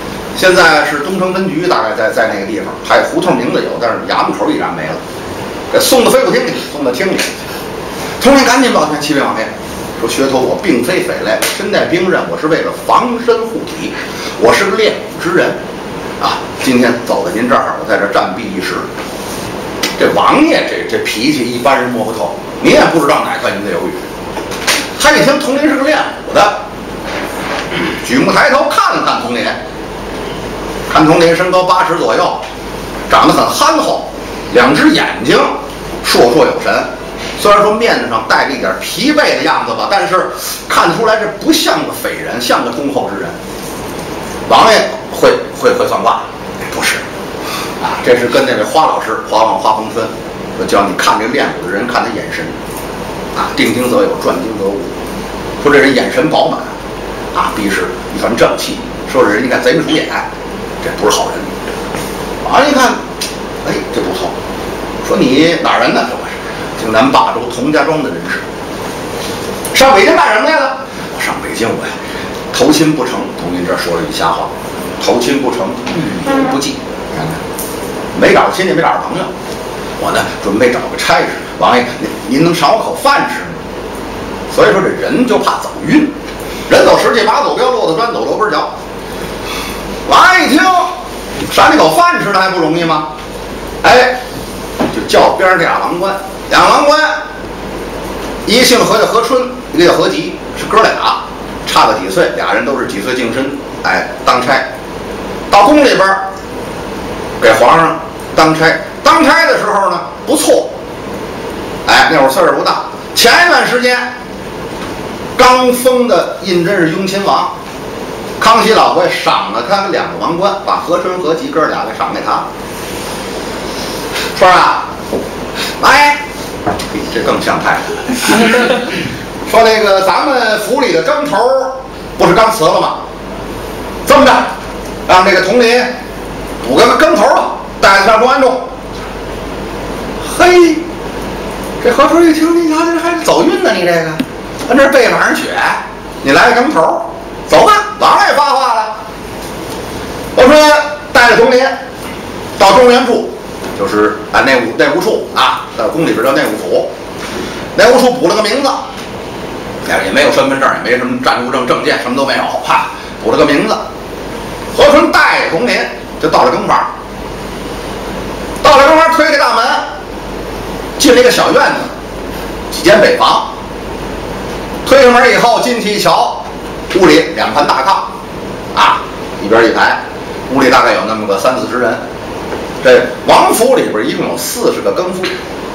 现在是东城分局，大概在那个地方，还有胡同名字有，但是衙门口已然没了。给送到飞虎厅里，送到厅里。同仁赶紧报劝启禀王爷，说学头我并非匪类，身带兵刃，我是为了防身护体，我是个练武之人啊。今天走到您这儿，我在这暂避一时。这王爷这脾气一般人摸不透，你也不知道哪块您的犹豫。他一听佟林是个练武的，举目抬头看了看佟林，看佟林身高80左右，长得很憨厚，两只眼睛烁烁有神。虽然说面上带着一点疲惫的样子吧，但是看得出来这不像个匪人，像个忠厚之人。王爷会算卦？不是啊，这是跟那位花老师花望花逢春说，教你看这练武的人，看他眼神啊，定睛则有，转睛则无。说这人眼神饱满啊，必是一团正气。说这人你看贼眉鼠眼，这不是好人。王爷一看，哎，这不错。说你哪儿人呢？这我是京南霸州佟家庄的人士。上北京干什么来了？我上北京我投亲不成。同您这说了句瞎话，投亲不成，欲有不济。看看，没找着亲戚，没找着朋友。我呢，准备找个差事。王爷，您能赏我口饭吃吗？所以说这人就怕走运，人走石器，马走镖，骆驼砖走楼根桥。王爷一听，赏你口饭吃的还不容易吗？哎，就叫边上这俩郎官，两郎官，一个姓何叫何春，一个叫何吉，是哥俩，差个几岁，俩人都是几岁净身，哎，当差，到宫里边给皇上当差。当差的时候呢，不错，哎，那会儿岁数不大。前一段时间刚封的胤禛是雍亲王，康熙老佛爷赏了他们两个王冠，把何春何吉哥俩给赏给他。说啊，哎，这更像太太。说那个咱们府里的征头不是刚辞了吗？这么着，让这个佟林补个跟头吧，带着上中安中。嘿，这何春一听，你瞧这还是走运呢，你这个跟这背往上血，你来个跟头，走吧。王爷发话了，我说带着佟林到中原处，就是内务处啊，在宫里边叫内务府。内务处补了个名字，也没有身份证，也没什么暂住证、证件，什么都没有，哈，补了个名字。何春带着佟林就到了更房，到了更房，推开大门，进了一个小院子，几间北房。推开门以后进去一瞧，屋里两盘大炕，啊，一边一排，屋里大概有那么个30-40人。这王府里边一共有40个更夫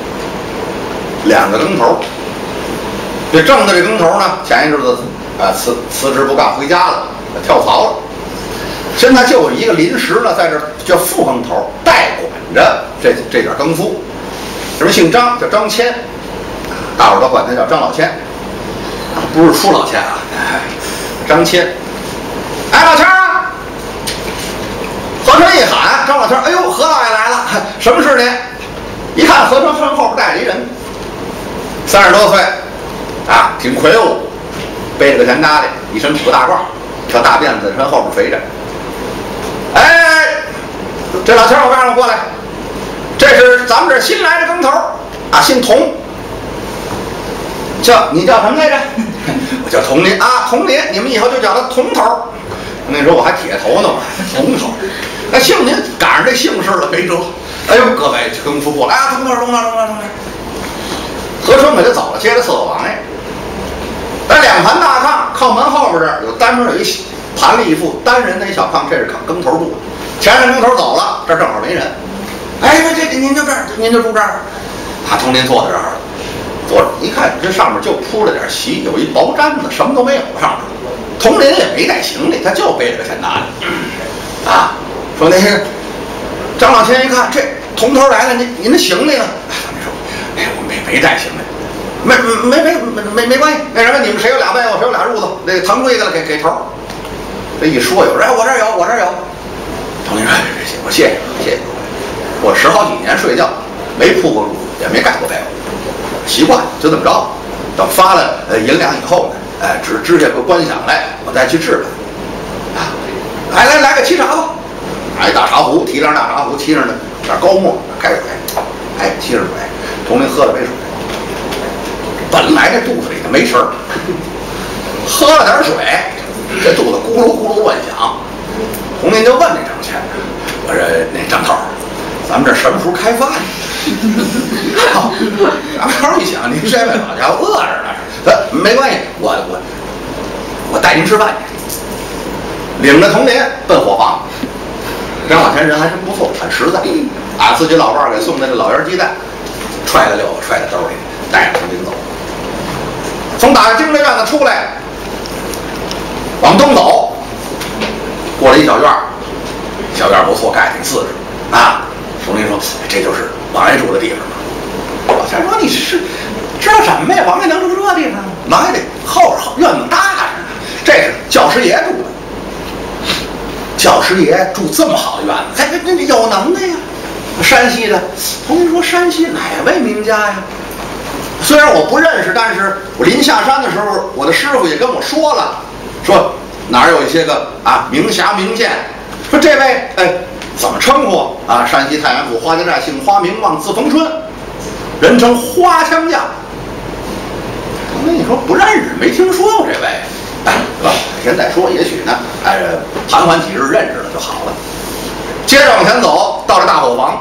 ，2个更头。这正的这更头呢，前一阵子辞职不干回家了，跳槽了。现在就有一个临时呢，在这叫副更头，代管着这点更夫。什么姓张，叫张谦，大伙儿都管他叫张老千，不是出老千啊，张谦。哎，老千啊！何春一喊，张老千，哎呦，何老爷来了，什么事呢？一看何春身后边带着一人，30多岁，啊，挺魁梧，背着个钱搭的，一身土大褂，小大辫子身后边肥着。哎，这老千，我让过来。这是咱们这新来的更头啊，姓佟。你叫什么来着？我叫佟林啊，佟林，你们以后就叫他佟头。那时候我还铁头呢嘛，佟头。那姓您赶上这姓氏了，没辙。哎呦，各位更夫过来啊，佟头。何春可就走了，接着伺候王爷。在2盘大炕，靠门后边这儿有单门有一盘里一副单人的一小炕，这是更头住的。前任更头走了，这儿正好没人。哎，这您就这儿，您就住这儿。佟林坐在这儿了，坐着一看，这上面就铺了点席，有一薄毡子，什么都没有上面。佟林也没带行李，他就背着个钱搭的。啊，说那个张老千一看，这佟头来了，您的行李呢？你说，哎，我没带行李，没关系。那什么，你们谁有2被子，谁有2褥子，那个腾出一个来给头。这一说，有人，我这儿有。佟林说，我谢谢。我10好几年睡觉没铺过褥子，也没盖过被子，习惯就这么着。等发了银两以后呢，支下个官饷来，我再去置办。啊，来个沏茶吧。 拿一大茶壶，提梁大茶壶，沏上点高沫，开水，哎，沏上水，佟林喝了杯水。本来这肚子里头没事儿，喝了点水，这肚子咕噜咕噜乱响。佟林就问这张谦，我说那张头，咱们这什么时候开饭呀？张头一想，您这位老家伙饿着呢，没关系，我带您吃饭去。领着佟林奔伙房。张老钱人还真不错，很实在，把自己老伴儿给送的这老圆鸡蛋，揣了6个，揣在兜里，带着佟林走。从打开京城院子出来，往东走，过了一小院儿，小院儿不错，盖挺四实啊。佟林说：“这就是王爷住的地方吗？”老钱说：“你是知道什么呀？王爷能住这地方吗？王爷得后院子大着呢，这是教师爷住的。教师爷住这么好的院子，这有能耐呀！山西的，佟林说山西哪位名家呀？虽然我不认识，但是我临下山的时候，我的师傅也跟我说了，说哪儿有一些个名侠名剑，说这位怎么称呼啊？山西太原府花家寨，姓花名望，字逢春，人称花枪将。佟林你说不认识，没听说过这位。现在说，也许呢，盘桓几日认识了就好了。接着往前走，到了大伙房，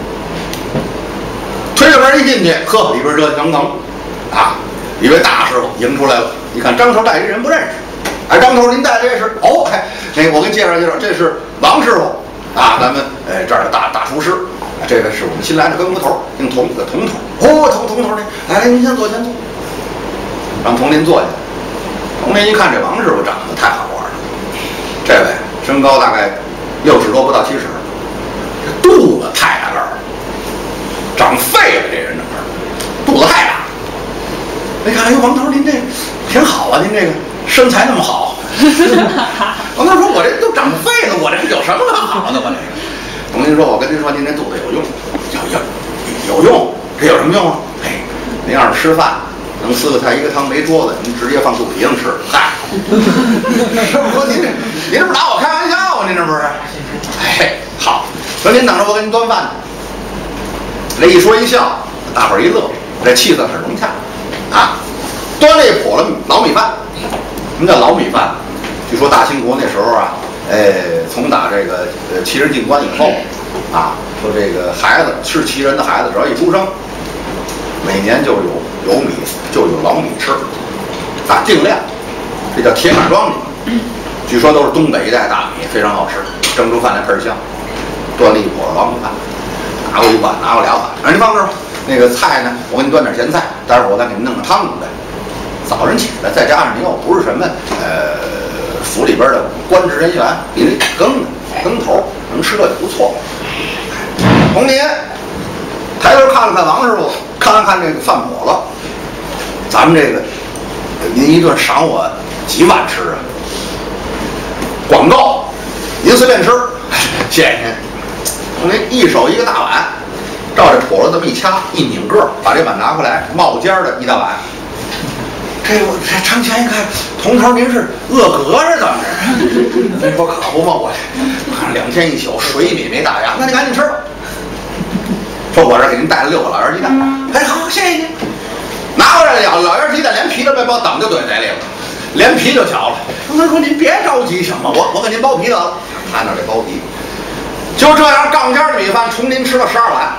推着门一进去，呵，里边热气腾腾，一位大师傅迎出来了。你看张头带一人不认识，张头您带这是那个我给你介绍介绍，这是王师傅咱们这儿的大厨师，这个是我们新来的跟骨头，姓佟的佟头，佟头呢，来您先坐，先坐，让佟林坐下。佟林一看这王师傅长得太好玩了，这位身高大概60多不到70，这肚子太大个儿，长废了，这人整个肚子太大。你看，王头您这挺好啊，您这个身材那么好。王头说：“我这都长废了，我这有什么可好的？我这。”佟林说：“我跟您说，您这肚子有用，有用，这有什么用啊？您要是吃饭。”能4个菜1个汤没桌子，您直接放肚皮上吃。嗨，师傅说您这不是拿我开玩笑啊？您这不是？好，说您等着我给您端饭去。这一说一笑，大伙儿一乐，这气氛很融洽端了一笸了老米饭。什么叫老米饭？据说大清国那时候从打这个旗人进关以后说这个孩子是旗人的孩子，只要一出生，每年就有米，就有老米吃，定量，这叫铁杆庄米。据说都是东北一带大米，非常好吃，蒸出饭来倍儿香。端了一笸老米饭，拿过1碗，拿过2碗，让您放这儿吧。那个菜呢，我给你端点咸菜，待会儿我再给您弄个汤来。早晨起来，再加上您又不是什么府里边的官职人员，你得更头，能吃这也不错。佟林抬头看了看王师傅，看了看这个饭笸了，咱们这个您一顿赏我几碗吃啊？广告，您随便吃，谢谢您。佟林一手一个大碗，照这笸箩这么一掐一拧个，把这碗拿过来，冒尖的一大碗。这张谦一看，佟头您是饿嗝着怎么着？您说可不嘛，我看2天1宿水米没打烊，那你赶紧吃吧。说我这给您带了6个老圆鸡蛋，好，谢谢您。拿过来老圆鸡蛋，连皮都没剥，等就怼嘴里了，连皮就嚼了。他说您别着急行吗？我给您剥皮得了。看到这剥皮，就这样杠尖的米饭，佟林吃了12碗。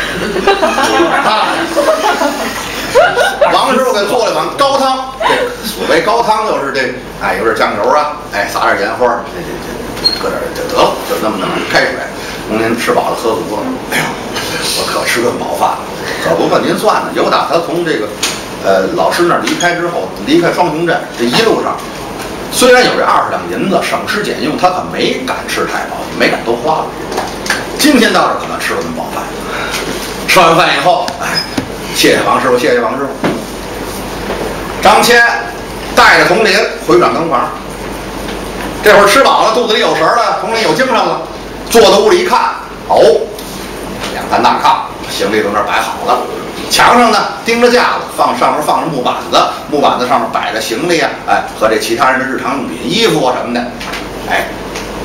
王师傅给做了碗高汤，所谓高汤就是有点酱油撒点盐花，搁点就得了，就那么开水。佟林吃饱了喝足了，我可吃顿饱饭了。可不嘛，您算呢？有打他从这个老师那儿离开之后，离开双雄镇，这一路上虽然有这20两银子，省吃俭用，他可没敢吃太饱，没敢都花了。今天到这可能吃了顿饱饭。吃完饭以后，谢谢王师傅，谢谢王师傅。张谦带着佟林回转更房，这会儿吃饱了，肚子里有食了，佟林有精神了，坐到屋里一看，2盘大炕，行李都那儿摆好了，墙上呢钉着架子，上面放着木板子，木板子上面摆着行李和这其他人的日常用品、衣服什么的。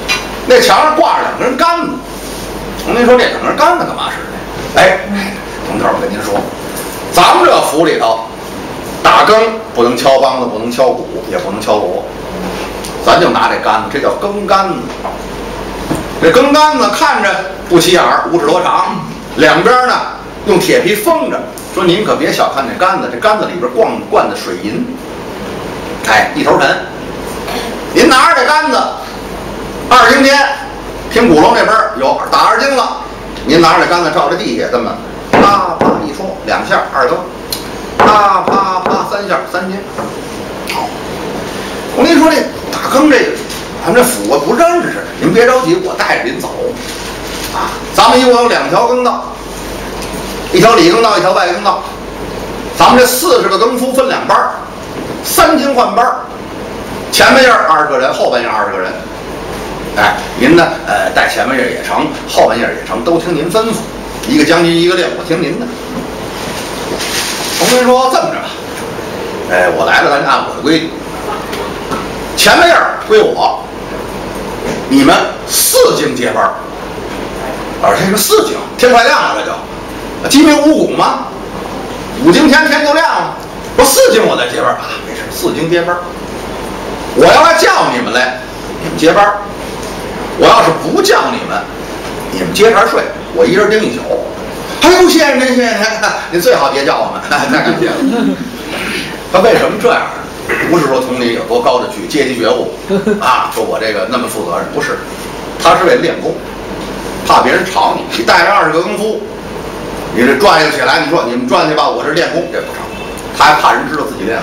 那墙上挂着2根杆子。同您说这2根杆子干嘛使的？哎，同头，我跟您说，咱们这府里头，打更不能敲梆子，不能敲鼓，也不能敲锣，咱就拿这杆子，这叫更杆子。这更杆子看着不起眼儿，5尺多长，两边呢用铁皮封着。说您可别小看这杆子，这杆子里边灌的水银，哎，一头沉。您拿着这杆子，2更天，听鼓楼那边有打2更了，您拿着这杆子照着地下这么啪啪一戳，2下2更，啪啪啪3下3更。好，我跟您说这打更这个，咱们这府我不认识，您别着急，我带着您走。啊，咱们一共有2条更道，一条里更道，一条外更道。咱们这40个更夫分2班，3更换班，前半夜20个人，后半夜20个人。哎，您呢，带前半夜也成，后半夜也成，都听您吩咐。一个将军一个令，我听您的。同学说这么着吧，我来了，咱就按我的规矩，前半夜归我，你们4更接班。这个4更，天快亮了，这就鸡鸣五谷吗？5更天就亮了。说4更我再接班啊，没事，4更接班。我要来叫你们来，你们接班；我要是不叫你们，你们接茬睡，我一人盯1宿。哎呦，谢谢您，谢谢您，您最好别叫我们，太感谢了。他为什么这样？不是说同理有多高的阶级觉悟啊，说我这个那么负责任，不是，他是为了练功。怕别人吵你，你带着20个更夫，你这转悠起来，你说你们转去吧，我这练功，这不成。他还怕人知道自己练功。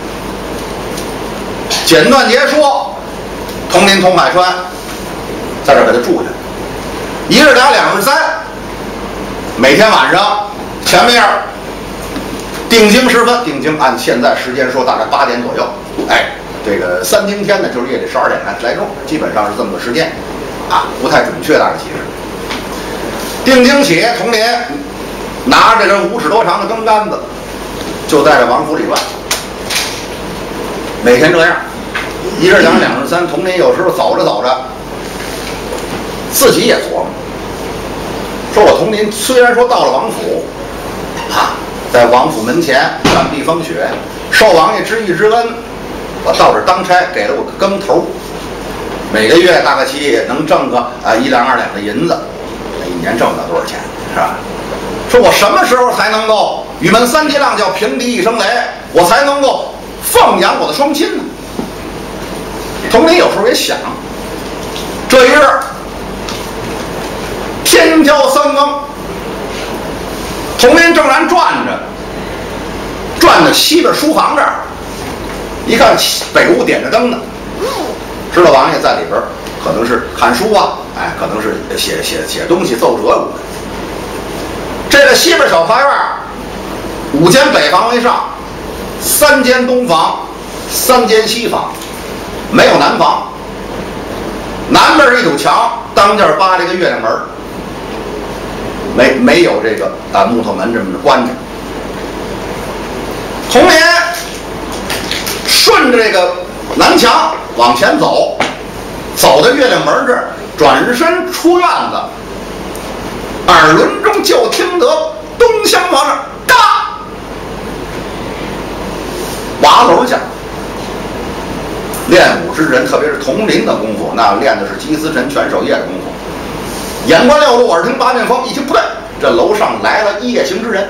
简短截说，同林同海川，在这给他住下，1日2，2日3，每天晚上前面定经时分，定经按现在时间说大概8点左右，哎，这个3更天呢就是夜里12点来钟，基本上是这么个时间，啊，不太准确，但是其实。定经起，同林拿着这5尺多长的更杆子，就在这王府里转。每天这样，1日2，2日3，同林有时候走着走着，自己也琢磨，说我同林虽然说到了王府，啊，在王府门前暂避风雪，受王爷之意之恩，我到这当差，给了我个更头，每个月大概其也能挣个1两2两的银子。1年挣不了多少钱，是吧？说我什么时候才能够雨门3级浪叫平地一声雷，我才能够奉养我的双亲呢？同林有时候也想，这一日天交3更，同林正然转到西边书房这儿，一看北屋点着灯呢，知道王爷在里边可能是看书啊，哎，可能是写东西奏折。这个西边小花园，5间北房为上，3间东房，3间西房，没有南房。南边一堵墙，当间扒了一个月亮门，没有这个木头门这么关着。同年顺着这个南墙往前走。走到月亮门这儿，转身出院子，耳轮中就听得东厢房上嘎瓦篓响。练武之人，特别是同林的功夫，那练的是击丝沉拳手夜的功夫。眼观6路，耳听8面风，一听不对，这楼上来了夜行之人。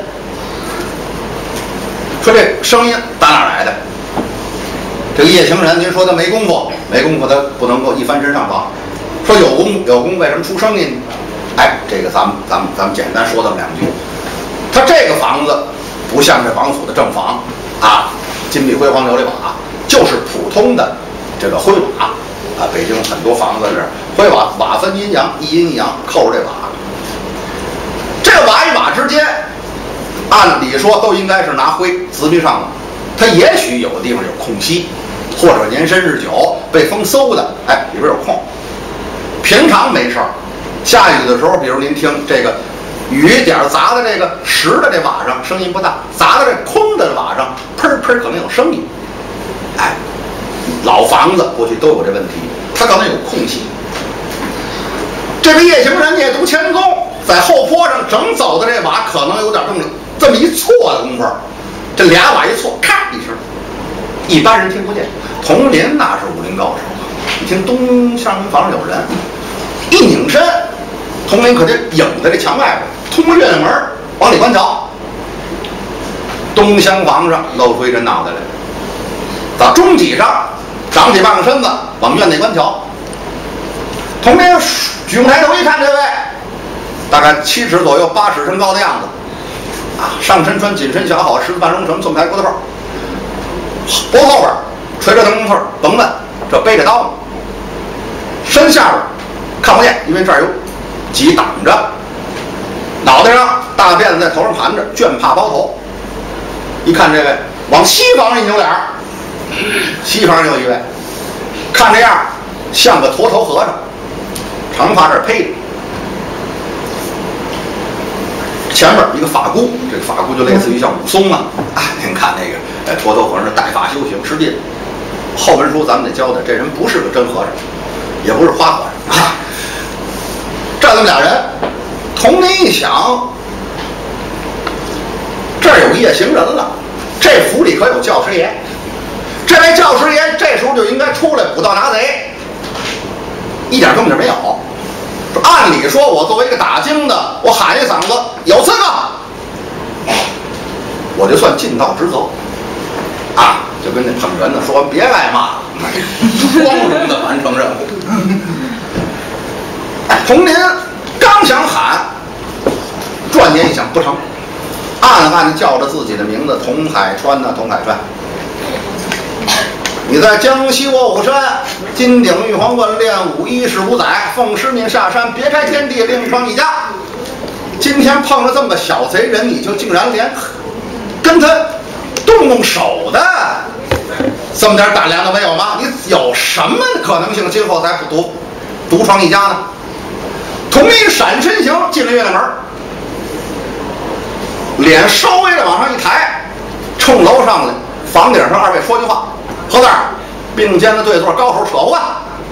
说这声音打哪来的？这个夜行人，您说他没功夫，他不能够一翻身上房。说有功，为什么出声音呢？哎，这个咱们简单说这么2句。他这个房子不像这王府的正房啊，金碧辉煌琉璃瓦，就是普通的这个灰瓦啊。北京很多房子是灰瓦，瓦分阴阳，一阴一阳，扣着这瓦。这个瓦与瓦之间，按理说都应该是拿灰滋密上的。它也许有的地方有空隙，或者年深日久被风馊的，哎，里边有空。平常没事儿，下雨的时候，比如您听这个雨点砸在这个实的这瓦上，声音不大；砸在这空的瓦上，喷喷可能有声音。哎，老房子过去都有这问题，它可能有空隙。 这个夜行人夜读前宗，在后坡上正走的这瓦可能有点这么一错的功夫，这俩瓦一错，咔一声，一般人听不见。佟林那是武林高手，一听东厢房有人，一拧身，佟林可就影在这墙外边，通越门往里观瞧。东厢房上露出一人脑袋来，到中脊上长起半个身子，往院内观瞧。佟林举目抬头一看，这位大概7尺左右8尺身高的样子，啊，上身穿紧身小好狮子半绒绳纵排骨头扣，脖后边垂着灯腿，甭问，这背着刀呢。身下边看不见，因为这儿有几挡着。脑袋上大辫子在头上盘着，绢帕包头。一看这位往西方一扭脸，西方有一位，看这样像个驼头和尚，长发这儿披着，前面一个发箍，这个发箍就类似于像武松啊。您看那个驼头和尚带发修行，实际后文书咱们得交代，这人不是个真和尚，也不是花和尚啊。这么俩人，佟林一想，这儿有夜行人了，这府里可有教师爷，这位教师爷这时候就应该出来捕盗拿贼，一点动静没有。按理说，我作为一个打更的，我喊一嗓子有刺客，我就算尽到职责啊，就跟那捧哏的说别挨骂，光荣的完成任务。佟林刚想喊，转念一想不成，暗暗叫着自己的名字，佟海川呐，佟海川。你在江西卧虎山，金鼎玉皇观练武115载，奉师命下山，别开天地，另创一家。今天碰了这么个小贼人，你就竟然连跟他动手的这么点胆量都没有吗？你有什么可能性今后才不独创一家呢？佟林闪身形进了院门，脸稍微的往上一抬，冲楼上来房顶上二位说句话。何字儿并肩的对坐，高手扯腕，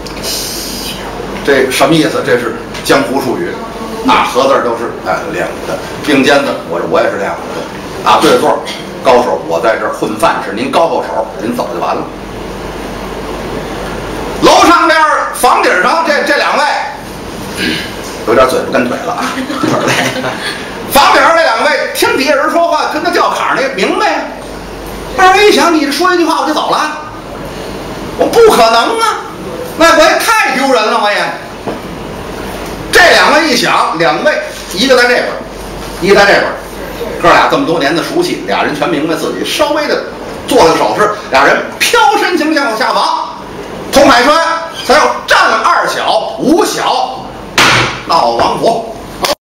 这什么意思？这是江湖术语啊。何字儿都是练武的，并肩的我也是练武的啊。对坐高手，我在这儿混饭吃，您高手，您走就完了。楼上边房顶上这两位有点嘴不跟腿了啊。房顶上这两位听底下人说话，跟他掉坎儿那明白。二位一想，你说一句话我就走了，我不可能啊，那我也太丢人了，我也。这两位一想，两位一个在这边，一个在这边，哥俩这么多年的熟悉，俩人全明白自己，稍微的做了个手势，俩人飘身形向下房。佟海川才要战2小5小闹王府。